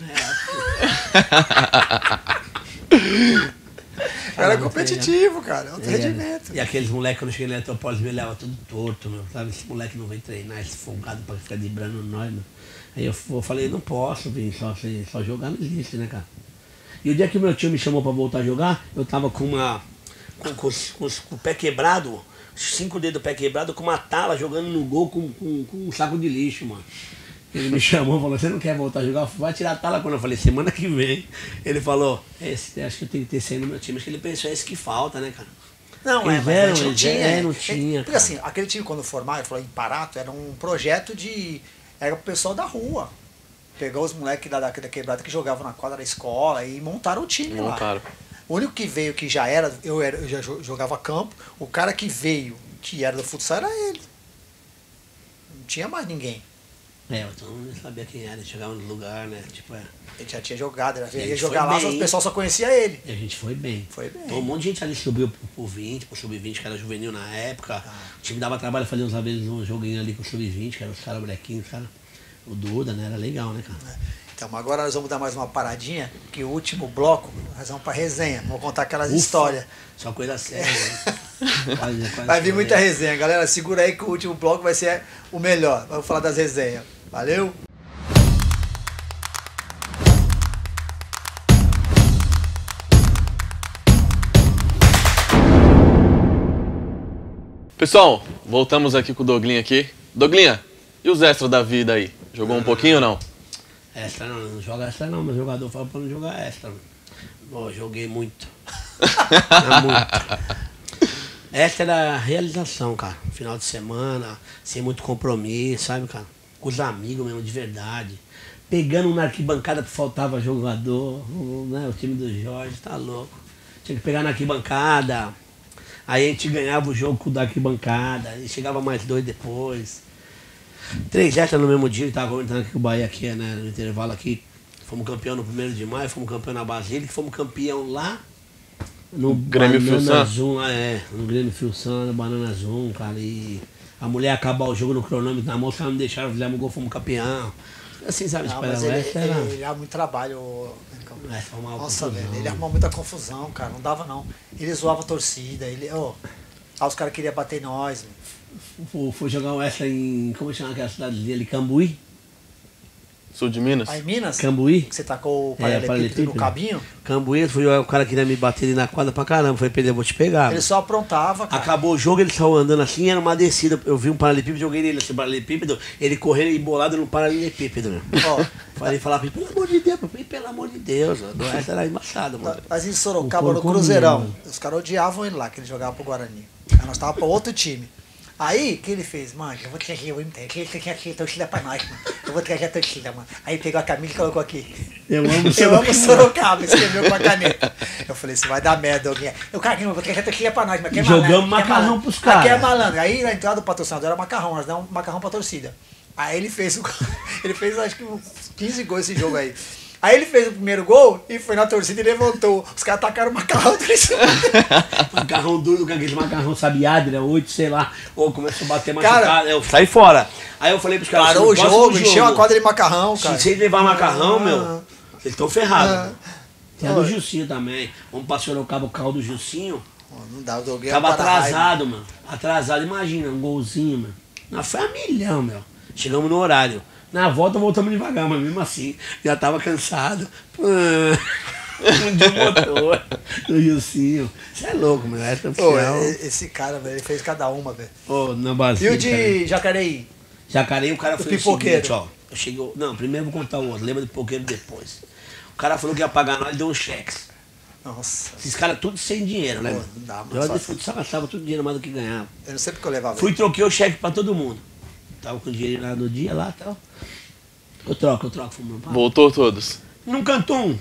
É. Era competitivo, cara, alto É, rendimento. E aqueles moleques, quando eu cheguei na Eletropólise, me olhava tudo torto, meu. Sabe? Esse moleque não vem treinar, esse folgado pra ficar dibrando nós, meu. Aí eu, eu falei, não posso vir, só, só jogar não existe, né, cara? E o dia que o meu tio me chamou pra voltar a jogar, eu tava com uma. com, com, com, com o pé quebrado, cinco dedos do pé quebrado, com uma tala jogando no gol com, com, com um saco de lixo, mano. Ele me chamou e falou, você não quer voltar a jogar? Eu falei, vai tirar a tala quando? Eu falei, semana que vem. Ele falou, esse, acho que eu tenho que ter esse aí no meu time. Acho que ele pensou, é esse que falta, né, cara? Não, Eles é, mas eram, a gente não eles tinha. eram, não É, tinha, porque cara. assim, aquele time quando formar, ele falou em Parato, era um projeto de. Era o pessoal da rua. Pegou os moleques da, da, da quebrada que jogavam na quadra da escola e montaram o time lá. Montaram. O único que veio que já era, eu, era, eu já jo- jogava campo, o cara que veio, que era do futsal, era ele. tinha mais ninguém. É, então não sabia quem era, chegava no lugar, né? Tipo, é. Ele já tinha jogado, ele ia Ele jogar foi lá, bem. só o pessoal só conhecia ele. E a gente foi bem. Foi bem. Então, um monte de gente ali subiu pro, pro vinte, pro sub vinte, que era juvenil na época. Ah. O time dava trabalho fazer uns vezes um joguinho ali com o sub vinte, que eram os caras molequinhos, cara. O Duda, né? Era legal, né, cara? Então, agora nós vamos dar mais uma paradinha, que o último bloco, nós vamos pra resenha. Vamos contar aquelas Ufa, histórias. Só coisa séria, né? Quase- quase Vai vir chorei. muita resenha. Galera, segura aí que o último bloco vai ser o melhor. Vamos falar das resenhas. Valeu? Pessoal, voltamos aqui com o Doglinha aqui. Doglinha, e os extras da vida aí? Jogou um pouquinho ou não? Extra não, não joga extra não, meu jogador fala pra não jogar extra. Pô, joguei muito. É muito. Extra era realização, cara. Final de semana, sem muito compromisso, sabe, cara? Com os amigos mesmo, de verdade. Pegando na arquibancada que faltava jogador, o, né? O time do Jorge, tá louco. Tinha que pegar na arquibancada. Aí a gente ganhava o jogo com o da arquibancada, e chegava mais dois depois. Três extras no mesmo dia, ele tava comentando aqui com o Bahia aqui, né, no intervalo aqui. Fomos campeão no primeiro de maio, fomos campeão na Basílica, fomos campeão lá no Grêmio Banana Filsan. Zoom, ah, é, no Grêmio Filsan, no Banana Zoom, cara, e a mulher acabar o jogo no cronômetro na mão, os caras não deixaram, fizemos gol, fomos campeão. Assim, sabe, Não, esperar mas o ele, extra era... ele, ele arruma muito trabalho. o- É, foi uma Nossa, confusão. velho, ele arrumou muita confusão, cara. Não dava, não. Ele zoava a torcida. Ele, ó, ah, os caras queriam bater em nós. velho. Fui, fui jogar um extra em, como chama aquela cidadezinha ali, Cambuí? Sul de Minas? Aí em Minas, Cambuí? que você tacou o É, paralelepípedo paralelepípedo. no cabinho, Cambuí, fui, o cara queria me bater ali na quadra pra caramba. Falei, Pedro, eu vou te pegar. ele mano. só aprontava, cara. Acabou o jogo, ele saiu andando assim, era uma descida. Eu vi um paralelepípedo, joguei nele assim, paralelepípedo, ele correndo e bolado no paralelepípedo, meu. Ó, Falei, falar pra ele, pelo amor de Deus, falei, pelo amor de Deus, o resto era embaçado, mano. Mas em Sorocaba, O no porco Cruzeirão, comia, os caras odiavam ele lá, que ele jogava pro Guarani. Aí nós tava pra outro time. Aí, o que ele fez? Mano, eu vou trazer o Inter, que ele aqui a torcida pra nós, mano. Eu vou trazer a torcida, mano. Aí pegou a camisa e colocou aqui. Eu amo Eu Sorocaba. amo Sorocaba, escreveu com a caneta. Eu falei, isso vai dar merda, alguém. Eu, cara, eu vou trazer a torcida pra nós, mas quem é Jogamos malandro, quem é macarrão malandro? pros caras. Aqui é malandro. Aí na entrada do patrocinador era macarrão, nós damos macarrão pra torcida. Aí ele fez, o... ele fez acho que uns quinze gols esse jogo aí. Aí ele fez o primeiro gol e foi na torcida e levantou. Os caras tacaram o macarrão desse Macarrão duro, com aquele macarrão sabiadra, oito, sei lá. Ou começou a bater Cara, machucado, eu saí fora. Aí eu falei pros caras, Parou o no próximo jogo, encheu a quadra de macarrão, Se cara. vocês levar macarrão, Ah. meu, vocês estão ferrados. Ah. Tem a do Gilcinho também. Vamos pra Sorocaba, o carro do Gilcinho. Pô, não dá, o Doguinho Tava é para-raio. atrasado, mano. Atrasado, imagina, um golzinho, mano. Nós foi a milhão, meu. Chegamos no horário. Na volta voltamos devagar, mas mesmo assim, já tava cansado. Um de motor, do Gilcinho. Você é louco, meu. Essa é Pô, oficial. e- esse cara, velho, ele fez cada uma, velho. Ô, na E Basílica, o de Jacareí? Jacareí, o cara O fez o pipoqueiro. seguinte, ó. Eu cheguei, não, primeiro eu vou contar o outro, lembra do pipoqueiro depois. O cara falou que ia pagar nós, deu um cheque. Nossa, Esses caras tudo sem dinheiro, né? Pô, mano? não dá, mano, Jogador só- de futsal gastava tudo dinheiro mais do que ganhava. eu não sei porque eu levava Fui e ele. troquei o cheque pra todo mundo. Tava com dinheiro lá no dia lá e tal. Eu troco, eu troco, fomos no Voltou todos. Não cantou um.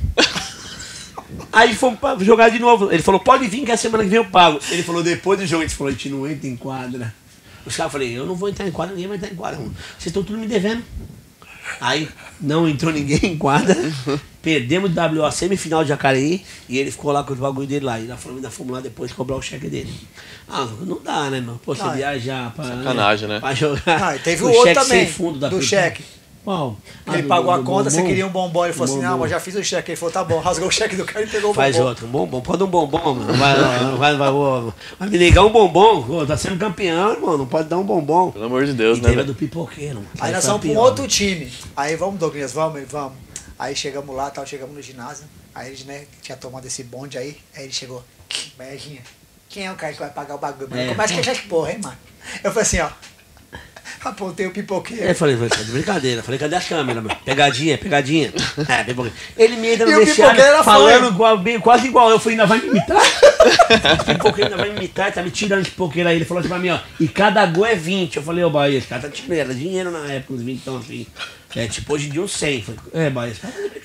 Aí fomos pra jogar de novo. Ele falou, pode vir que a semana que vem eu pago. Ele falou, depois do jogo, a gente falou, a gente não entra em quadra. Os caras falaram, eu não vou entrar em quadra, ninguém vai entrar em quadra. Mano. Vocês estão tudo me devendo. Aí não entrou ninguém em quadra. Perdemos o W A semifinal de Jacareí e ele ficou lá com os bagulho dele lá. E nós fomos, ainda fomos lá depois cobrar o cheque dele. Ah, não dá, né, meu? Pô, você Não, é- viajar pra. Sacanagem, né? Pra jogar. Ah, e teve o o outro cheque também, sem fundo da do P- cheque. Qual? Ele Ah, do- pagou do- a conta, do você bombom? queria um bombom. Ele falou assim, Bombom. não, mas já fiz o cheque. Ele falou, tá bom, rasgou o cheque do cara e pegou o Faz bombom. outro, um bombom. Pode um bombom, mano. Não vai, não vai, vai, vai, vai me ligar um bombom. Ô, tá sendo campeão, irmão. Não pode dar um bombom. Pelo amor de Deus, E né? teve a velho? do pipoqueiro, mano. Aí nós foi a fomos pra um pior. outro time. Aí vamos, Douglas, vamos, ele, vamos. Aí chegamos lá, tal, chegamos no ginásio. Aí ele, né, tinha tomado esse bonde aí. Aí ele chegou, Berginha, quem é o cara que vai pagar o bagulho? Mano? É. Começa com essas porra, hein, mano? Eu falei assim, ó. Apontei o pipoqueiro. Eu falei, falei, tá de brincadeira. Falei, cadê as câmeras, meu? Pegadinha, pegadinha. É, pipoqueiro. Ele me entra E no o vestiário pipoqueiro era falando fanho. igual, bem, quase igual. Eu falei, ainda vai me imitar? O pipoqueiro ainda vai me imitar, tá me tirando de pipoqueiro aí. Ele falou assim pra mim, ó, e cada gol é vinte. Eu falei, ô, Bahia, esse cara tá tirando, era dinheiro na época, uns vinte, então assim. É, tipo, hoje em dia uns cem. Eu falei, é, Bahia, esse cara tá de brincadeira.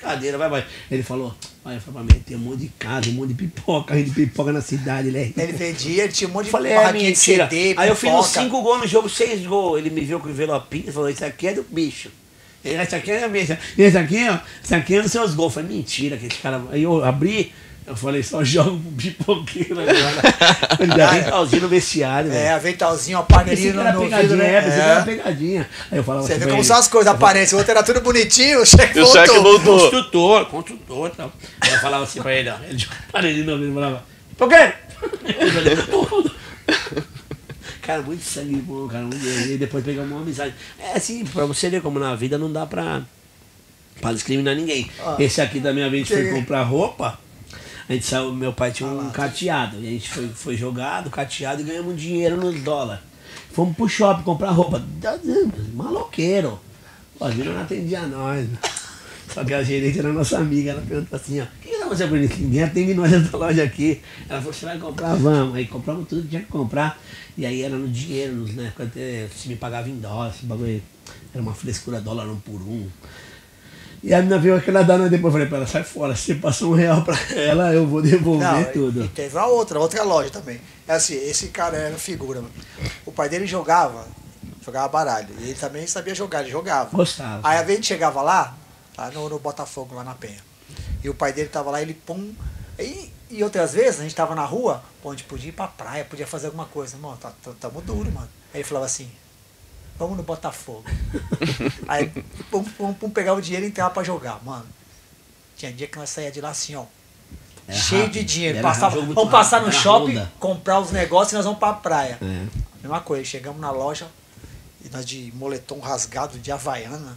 brincadeira, vai, vai. Ele falou, vai, eu falei pra mim, tem um monte de casa, um monte de pipoca, de pipoca na cidade, ele é rico. Ele vendia, ele tinha um monte de falei, barraquinha é de C D, Aí eu fiz uns pipoca. cinco gols no jogo, seis gols. Ele me viu com o envelopinho e falou, isso aqui é do bicho. Esse aqui é a minha. Esse aqui, ó, esse aqui é dos seus gols. Eu falei, mentira, que esse cara. Aí eu abri, eu falei, só jogo pro pipoqueiro agora. Ele já vem talzinho no vestiário, velho. É, aventalzinho, aparelhinho no, Era no pegadinha, ouvido, né? é, pensei que É. era pegadinha. Aí eu falava Você assim vê pra como ele, são as coisas, aparência. O outro era tudo bonitinho, o cheque E o cheque voltou. voltou. construtor, construtor e tal. Aí eu falava assim pra ele, ó. Ele jogava aparelhinho no ouvido e falava, pipoqueiro! Eu falei, cara, muito sangue bom, cara. Muito... E depois pegamos uma amizade. É assim, pra você ver como na vida não dá pra, pra discriminar ninguém. Ah. Esse aqui da minha vez foi Cheguei. comprar roupa. A gente saiu, meu pai tinha um Ah, cateado. E a gente foi, foi jogado, cateado e ganhamos dinheiro nos dólares. Fomos pro shopping comprar roupa. Maloqueiro. Pô, a vida não atendia nós. Só que a gerente era nossa amiga, ela perguntou assim, ó, o que que você bonito? Ninguém atende nós nessa loja aqui. Ela falou, você vai comprar? Vamos. Aí compramos tudo que tinha que comprar. E aí era no dinheiro, nos, né? Se me pagava em dólar, esse bagulho era uma frescura, dólar um por um. E a menina veio aquela dana depois, eu falei pra ela, sai fora, se você passou um real pra ela, eu vou devolver Não, tudo. E teve a outra, a outra loja também. É assim, esse cara era figura, mano. O pai dele jogava, jogava baralho. E ele também sabia jogar, ele jogava. Gostava. Aí a gente chegava lá, lá no, no Botafogo, lá na Penha. E o pai dele tava lá, ele pum. E, e outras vezes a gente tava na rua, pô, a gente podia ir pra praia, podia fazer alguma coisa. Mano, tá, tá, tamo duro, mano. Aí ele falava assim, vamos no Botafogo. Aí, pum, pum, pum, pegar o dinheiro e entrar pra jogar, mano. Tinha dia que nós saía de lá assim, ó. Era cheio rápido. de dinheiro. Era Passava, jogo muito vamos passar rápido, no era shopping, Honda. comprar os negócios e nós vamos pra praia. É. Mesma coisa, chegamos na loja, e nós de moletom rasgado, de Havaiana.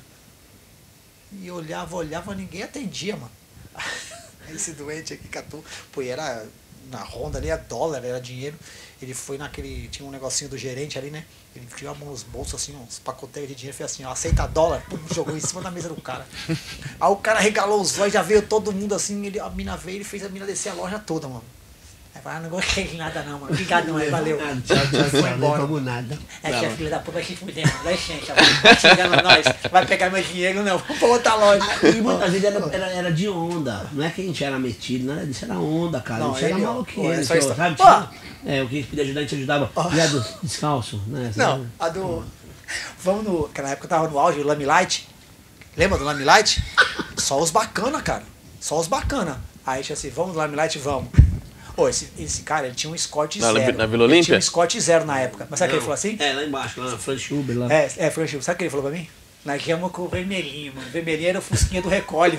E olhava, olhava, ninguém atendia, mano. Esse doente aqui, Catu, pô, e era na Honda ali, era dólar, era dinheiro. Ele foi naquele, tinha um negocinho do gerente ali, né? Ele tirou a mão nos bolsos, assim, uns pacoteiros de dinheiro, fez assim, ó, aceita dólar, pum, jogou em cima da mesa do cara. Aí o cara regalou os olhos, já veio todo mundo assim, ele, a mina veio, ele fez a mina descer a loja toda, mano. Aí falou, ah, não gostei de nada não, mano. Obrigado, não, aí valeu. Nada, tchau, tchau, Foi tchau, não embora. vamos nada. É que Tava. a filha da puta vai se fuder, mano. Dá licença, mano. Tá xingando nós. Vai pegar meu dinheiro, não. Vamos pra outra loja. E muitas vezes era, era, era de onda. Não é que a gente era metido, nada disso, era onda, cara. Não, a gente era ele, ó, maluqueiro, é só só, isso. sabe? Ó. Tinha- É, o que a gente podia ajudar, a gente ajudava. Ó. E a do descalço, né? Não, a do... Vamos no... Que na época eu tava no auge, o Lame Light. Lembra do Lame Light? Só os bacana, cara. Só os bacana. Aí tinha assim, vamos no Lame Light, vamos. Ô, esse, esse cara, ele tinha um Scott Na- zero. na Vila Ele Olímpia? tinha um Scott zero na época. Mas sabe o que ele falou assim? É, lá embaixo, lá na Franz Schubert, lá. É, é, Franchil, sabe o que ele falou pra mim? Nós viemos com o vermelhinho, mano. O vermelhinho era o fusquinha do recolhe.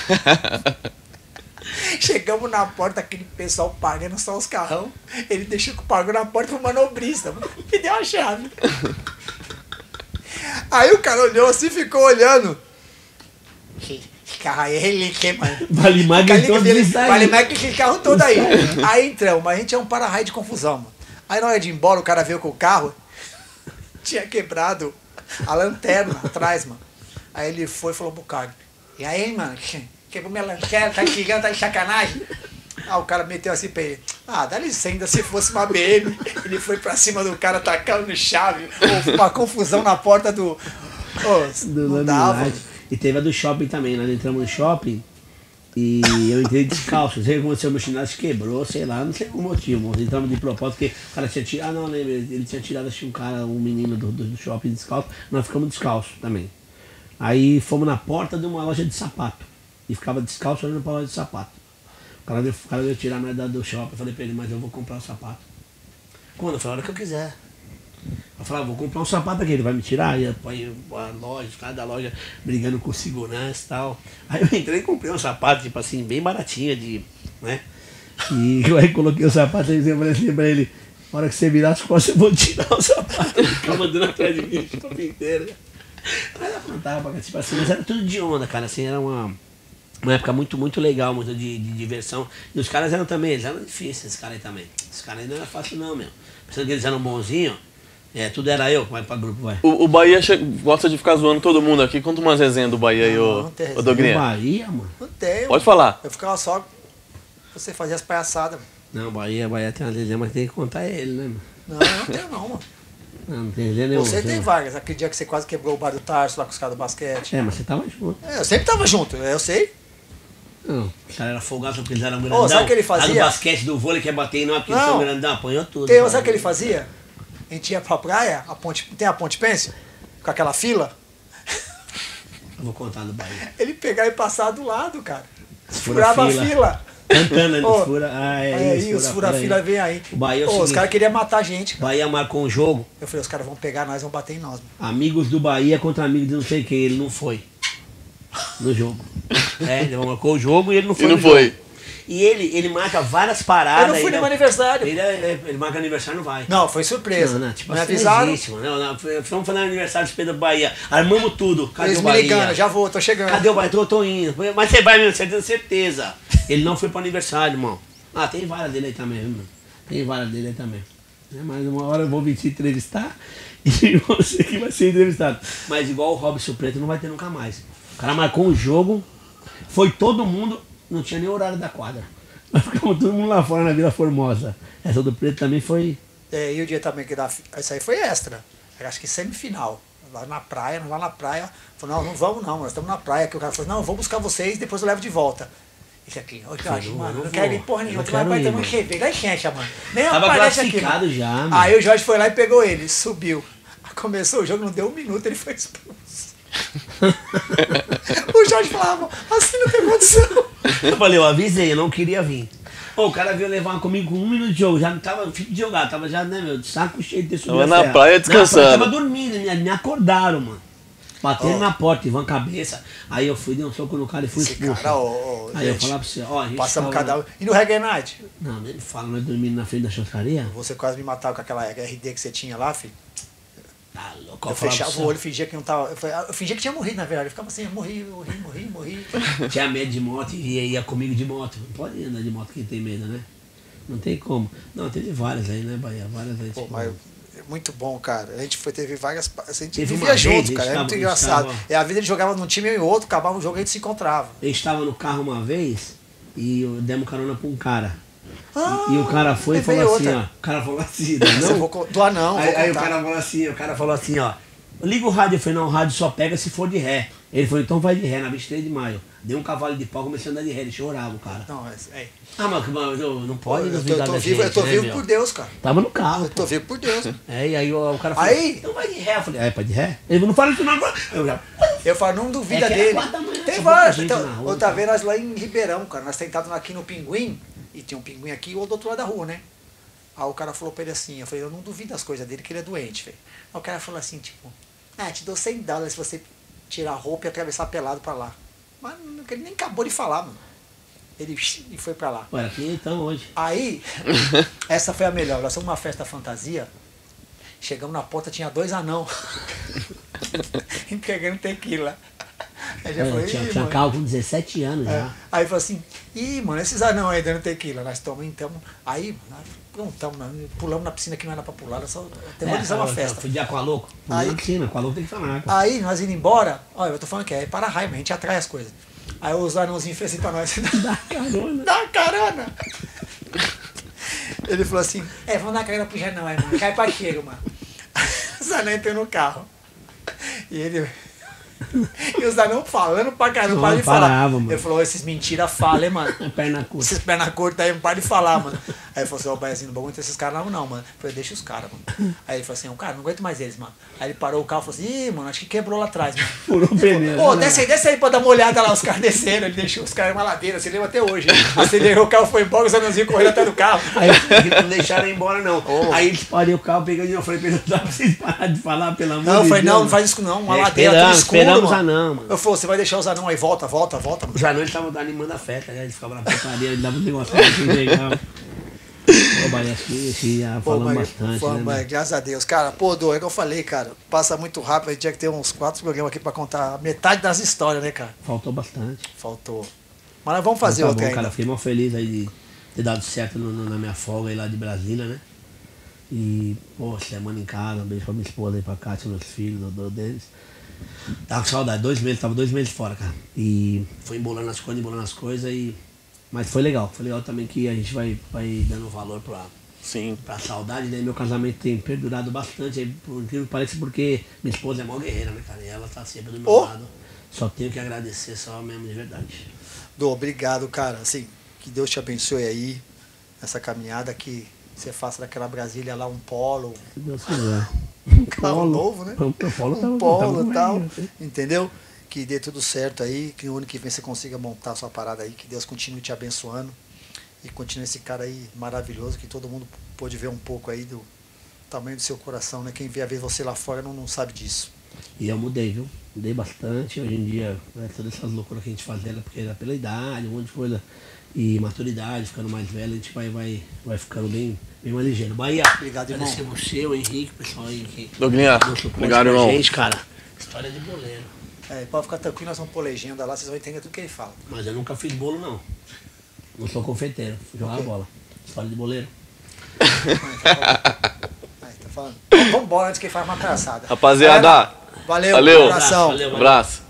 Chegamos na porta, aquele pessoal pagando só os carrão. Ele deixou que pagou na porta pro manobrista, mano. Me deu a chave. Aí o cara olhou assim, ficou olhando. Esse carro aí é relíquia, hein, mano. Vale mais Fica que ali, todos dele, isso aí. vale mais que esse carro todo aí. Aí entramos, mas a gente é um para-raio de confusão, mano. Aí na hora de ir embora, o cara veio com o carro, tinha quebrado a lanterna atrás, mano. Aí ele foi e falou pro cara, e aí, mano, quebrou minha lanterna, tá xingando, tá de sacanagem? Ah, o cara meteu assim pra ele, ah, dá licença, ainda se fosse uma B M. Ele foi pra cima do cara, tacando chave, ô, uma confusão na porta do... Ô, Do não Lame dava. Light. E teve a do shopping também, nós entramos no shopping e eu entrei descalço. Não sei o que aconteceu, meu chinelo se quebrou, sei lá, não sei o motivo. Nós entramos de propósito, porque o cara tinha tirado, ah não, lembra, ele tinha tirado acho que um cara, um menino do, do shopping descalço, nós ficamos descalços também. Aí fomos na porta de uma loja de sapato e ficava descalço olhando pra loja de sapato. O cara veio, o cara veio tirar nós da- do shopping, eu falei pra ele, mas eu vou comprar um sapato. Quando? Eu falei, a hora que eu quiser. Eu falava, vou comprar um sapato aqui, ele vai me tirar? E aí a loja, os caras da loja brigando com segurança e tal. Aí eu entrei e comprei um sapato, tipo assim, bem baratinho, de, né? E eu aí coloquei o sapato e eu falei assim pra ele, na hora que você virar as costas, eu vou tirar o sapato. Ele ficava andando atrás de mim o shopping inteiro. Aí eu apontava pra cá, tipo assim, mas era tudo de onda, cara, assim, era uma, uma época muito, muito legal, muito de, de diversão. E os caras eram também, eles eram difíceis, esses caras aí também. Esses caras aí não era fácil não, meu. Pensando que eles eram bonzinhos, é, tudo era eu, vai pra grupo, vai. O, o Bahia che- gosta de ficar zoando todo mundo aqui. Conta umas resenhas do Bahia aí, Não, ô, não tem ô resenha. Dogrinha. Bahia, mano? Não tem, Pode falar. Eu ficava só... Você fazia as palhaçadas, mano. Não, Bahia, Bahia tem uma resenha, mas tem que contar ele, né, mano? Não, eu não tenho não, mano. Não, não tem resenha nenhuma. Você tem né? várias. Aquele dia que você quase quebrou o bar do Tarso lá com os caras do basquete. É, mas você tava junto. É, eu sempre tava junto, eu sei. Não, os caras eram folgados porque eles eram grandão. Ô, sabe o que ele fazia? Lá no basquete do vôlei, quer bater em nós porque eles Não. são grandão, apanhou tudo. Tem, cara. sabe o que ele fazia? A gente ia pra praia, a ponte, tem a Ponte Pêncil, com aquela fila. Eu vou contar do Bahia. Ele pegava e passava do lado, cara. Fura Furava fila. a fila. Cantando ali, Ô, fura. Ah, é aí isso, os fura fura-fila aí. vem aí. O Bahia é o Ô, os seguinte, caras queriam matar a gente, o cara. Bahia marcou um jogo, Eu falei, os caras vão pegar nós, vão bater em nós, mano. amigos do Bahia contra amigos de não sei quem, ele não foi no jogo. É, ele marcou o jogo e ele não foi E não no foi. jogo. E ele, ele marca várias paradas. Eu não fui ele, no meu aniversário. Ele, ele, ele marca aniversário não vai. Não, foi surpresa. Não, não, tipo me assim, avisaram. não existe, mano. Não, não, foi- Fomos fazer aniversário de Pedro Bahia. Armamos tudo. Cadê Eles o me Bahia? ligando, já vou, tô chegando. Cadê o Bahia? Tô, tô indo. Mas você vai mesmo, você tem certeza. Ele não foi pro aniversário, irmão. Ah, tem várias dele aí também, viu, mano? Tem várias dele aí também. É, mas uma hora eu vou vir te entrevistar e você que vai ser entrevistado. Mas igual o Robson Preto não vai ter nunca mais. O cara marcou um jogo, foi todo mundo, não tinha nem horário da quadra. Nós ficamos todo mundo lá fora na Vila Formosa. Essa do Preto também foi. É, e o dia também que dá. Isso aí foi extra. Era, acho que semifinal. Lá na praia, lá na praia. Falou, não, não vamos não, nós estamos na praia. Que o cara falou, não, eu vou buscar vocês, depois eu levo de volta. Isso aqui, ô Jorge, Não, mano, não não quero vou. ir porra nenhuma, Não tu vai quero ter ir, uma mano. cheia, dá licença, mano. Nem Tava aparece aqui, classificado mano. já, mano. Aí o Jorge foi lá e pegou ele, subiu. Começou o jogo, não deu um minuto, ele foi expulso. O Jorge falava, assim não tem condição. Eu falei, eu avisei, eu não queria vir. Pô, o cara veio levar comigo com um minuto de jogo, já não tava fim de jogar, tava já, né, meu, de saco cheio de ter subido. Tava a na serra. praia descansando. Na praia, tava dormindo, me, me acordaram, mano. Bateram Ó. na porta, Ivan cabeça. Aí eu fui, dei um soco no cara e fui Esse expulso. cara, ó, ó, Aí eu gente, falava pra você, ó, a gente passamos tava- cada um. E no Reggae Night? Não, nem fala, nós dormindo na frente da churrascaria. Você quase me matava com aquela R D que você tinha lá, filho. Tá louco, Eu falava pra fechava você, o olho, fingia que não tava. Eu, falei, ah, eu fingia que tinha morrido, na verdade. Eu ficava assim, morri, morri, morri, morri. Tinha medo de moto e ia, ia comigo de moto. Não pode andar de moto quem tem medo, né? Não tem como. Não, teve várias aí, né, Bahia? Várias aí. Pô, tipo, mas é muito bom, cara. A gente foi, teve várias. A gente Teve uma vivia vez, junto, a gente cara. É muito tava- engraçado. tava- É, a vida a gente jogava num time e em outro, acabava o jogo e a gente se encontrava. Eu estava no carro uma vez e eu demos carona pra um cara. Ah, E o cara foi e lembrei falou assim, outra. ó. O cara falou assim, Essa eu não. vou co- doar não, Aí, vou aí o contar. cara falou assim, o cara falou assim, ó. Liga o rádio, eu falei, não, o rádio só pega se for de ré. Ele falou, então vai de ré, na vinte e três de maio. Deu um cavalo de pau, comecei a andar de ré, ele chorava, o cara. Não, mas, é. Ah, mas, mas eu não pode eu, tô, duvidar eu tô da vivo, gente, eu tô né, vivo meu? por Deus, cara. Tava no carro, Eu tô vivo por Deus. É, e aí o, o cara falou, Aí- então vai de ré. Eu falei, é, vai de ré? Ele falou, não fala isso não agora. Eu já, Eu falo, não duvida É que era dele. quatro da manhã, Tem tinha várias. muita gente Então, na rua, outra tá? vez nós lá em Ribeirão, cara. Nós sentados aqui no Pinguim, e tinha um pinguim aqui e o do outro lado da rua, né? Aí o cara falou pra ele assim, eu falei, eu não duvido das coisas dele, que ele é doente, velho. Aí o cara falou assim, tipo, ah, te dou cem dólares se você tirar a roupa e atravessar pelado pra lá. Mas não- ele nem acabou de falar, mano. Ele e foi pra lá. ué, aqui então hoje. Aí, essa foi a melhor. Nós fomos numa festa fantasia, chegamos na porta, tinha dois anão entregando tequila. Aí já É, falei, tinha "Ih, tinha mano." carro com dezessete anos É. já. Aí falou assim, ih, mano, esses anão aí dando tequila, nós tomamos, então. Aí, nós prontamos, nós pulamos na piscina que não era pra pular, nós só aterrorizamos É, a festa. Fui dia com a louco. Fui Aí- na piscina, com a louco tem que falar. cara. Aí nós indo embora, olha, eu tô falando que é para raio, mas a gente atrai as coisas. Aí os anãozinhos fez assim pra nós, Dá carona. dá carona. Ele falou assim, é, vamos dar carona pro Janão aí, mano, cai pra chego, mano. Os anãos entrou no carro. E ele... E os anãos falando pra caramba, Não, para de falar. parava, mano. Ele falou, esses mentiras falam, hein, mano. Perna curta. Esses perna curta aí, não para de falar, mano. Aí ele falou assim, ó, Baiazinho, não vou aguentar esses caras não, não, mano. Eu falei, deixa os caras, mano. Aí ele falou assim, ó, cara, não aguento mais eles, mano. Aí ele parou o carro e falou assim, ih, mano, acho que quebrou lá atrás, mano. Furou o pneu. Ô, né? desce aí, desce aí pra dar uma olhada lá, os caras desceram. Ele deixou os caras em uma ladeira, você lembra até hoje. Acelerou o carro, foi embora, os anãozinhos correram atrás do carro. Aí eles não deixaram ir embora, não. Aí eles parei o carro, peguei de novo, falei, não dá pra vocês pararem de falar, pelo amor de Não, eu Deus. falei, não, não mano. faz isso não, uma É, ladeira, tudo esperamos, escuro, esperamos mano. anão, mano. Eu falei, você vai deixar os anão aí, volta, volta, volta, mano. Os anões estavam animando a festa, né? Eles ficavam na putaria, eles davam um negócio assim, legal. Ô, Bahia, acho que acho que já Pô, falamos mas, bastante, pô, né? mas mano? graças a Deus. Cara, pô, Dô, é que eu falei, cara, passa muito rápido, a gente tinha que ter uns quatro programas aqui pra contar metade das histórias, né, cara? Faltou bastante. Faltou. Mas nós vamos fazer Mas tá outra bom, ainda. cara, fiquei mal feliz aí de ter dado certo no- no- na minha folga aí lá de Brasília, né? E, pô, semana em casa, um beijo pra minha esposa aí, pra Cátia, meus filhos, do, do deles. Tava com saudade, dois meses, tava dois meses fora, cara. E foi embolando as coisas, embolando as coisas e... Mas foi legal, foi legal também que a gente vai, vai dando valor pra, Sim. pra saudade, né? Meu casamento tem perdurado bastante, aí, por incrível que pareça, porque minha esposa é mó guerreira, né, cara? E ela tá sempre do meu Oh! lado. Só tenho que agradecer, só mesmo, de verdade. Dô, obrigado, cara. Assim, que Deus te abençoe aí, nessa caminhada, que você faça daquela Brasília lá um polo. Se Deus quiser. Um carro polo, novo, né? Um polo, um polo e tal, entendeu? Que dê tudo certo aí, que no ano que vem você consiga montar a sua parada aí, que Deus continue te abençoando e continue esse cara aí maravilhoso, que todo mundo pôde ver um pouco aí do tamanho do seu coração, né? Quem vê a vez você lá fora não, não sabe disso. E eu mudei, viu? Mudei bastante. Hoje em dia, né, todas essas loucuras que a gente fazia era porque era pela idade, um monte de coisa. E maturidade, ficando mais velho, a gente vai, vai, vai ficando bem, bem mais ligeiro. Bahia, obrigado, irmão. Agradecer você, o Henrique, o pessoal aí que Douglinha, obrigado, irmão. Gente, cara, história de boleiro. É, pode ficar tranquilo, nós vamos pôr legenda lá, vocês vão entender tudo que ele fala. Mas eu nunca fiz bolo, não. Não sou confeiteiro, fui jogar a bola. História de boleiro. Aí, tá falando. Vamos embora antes que ele faz uma traçada. Rapaziada, valeu, valeu. Um abração. Valeu, valeu. Abraço.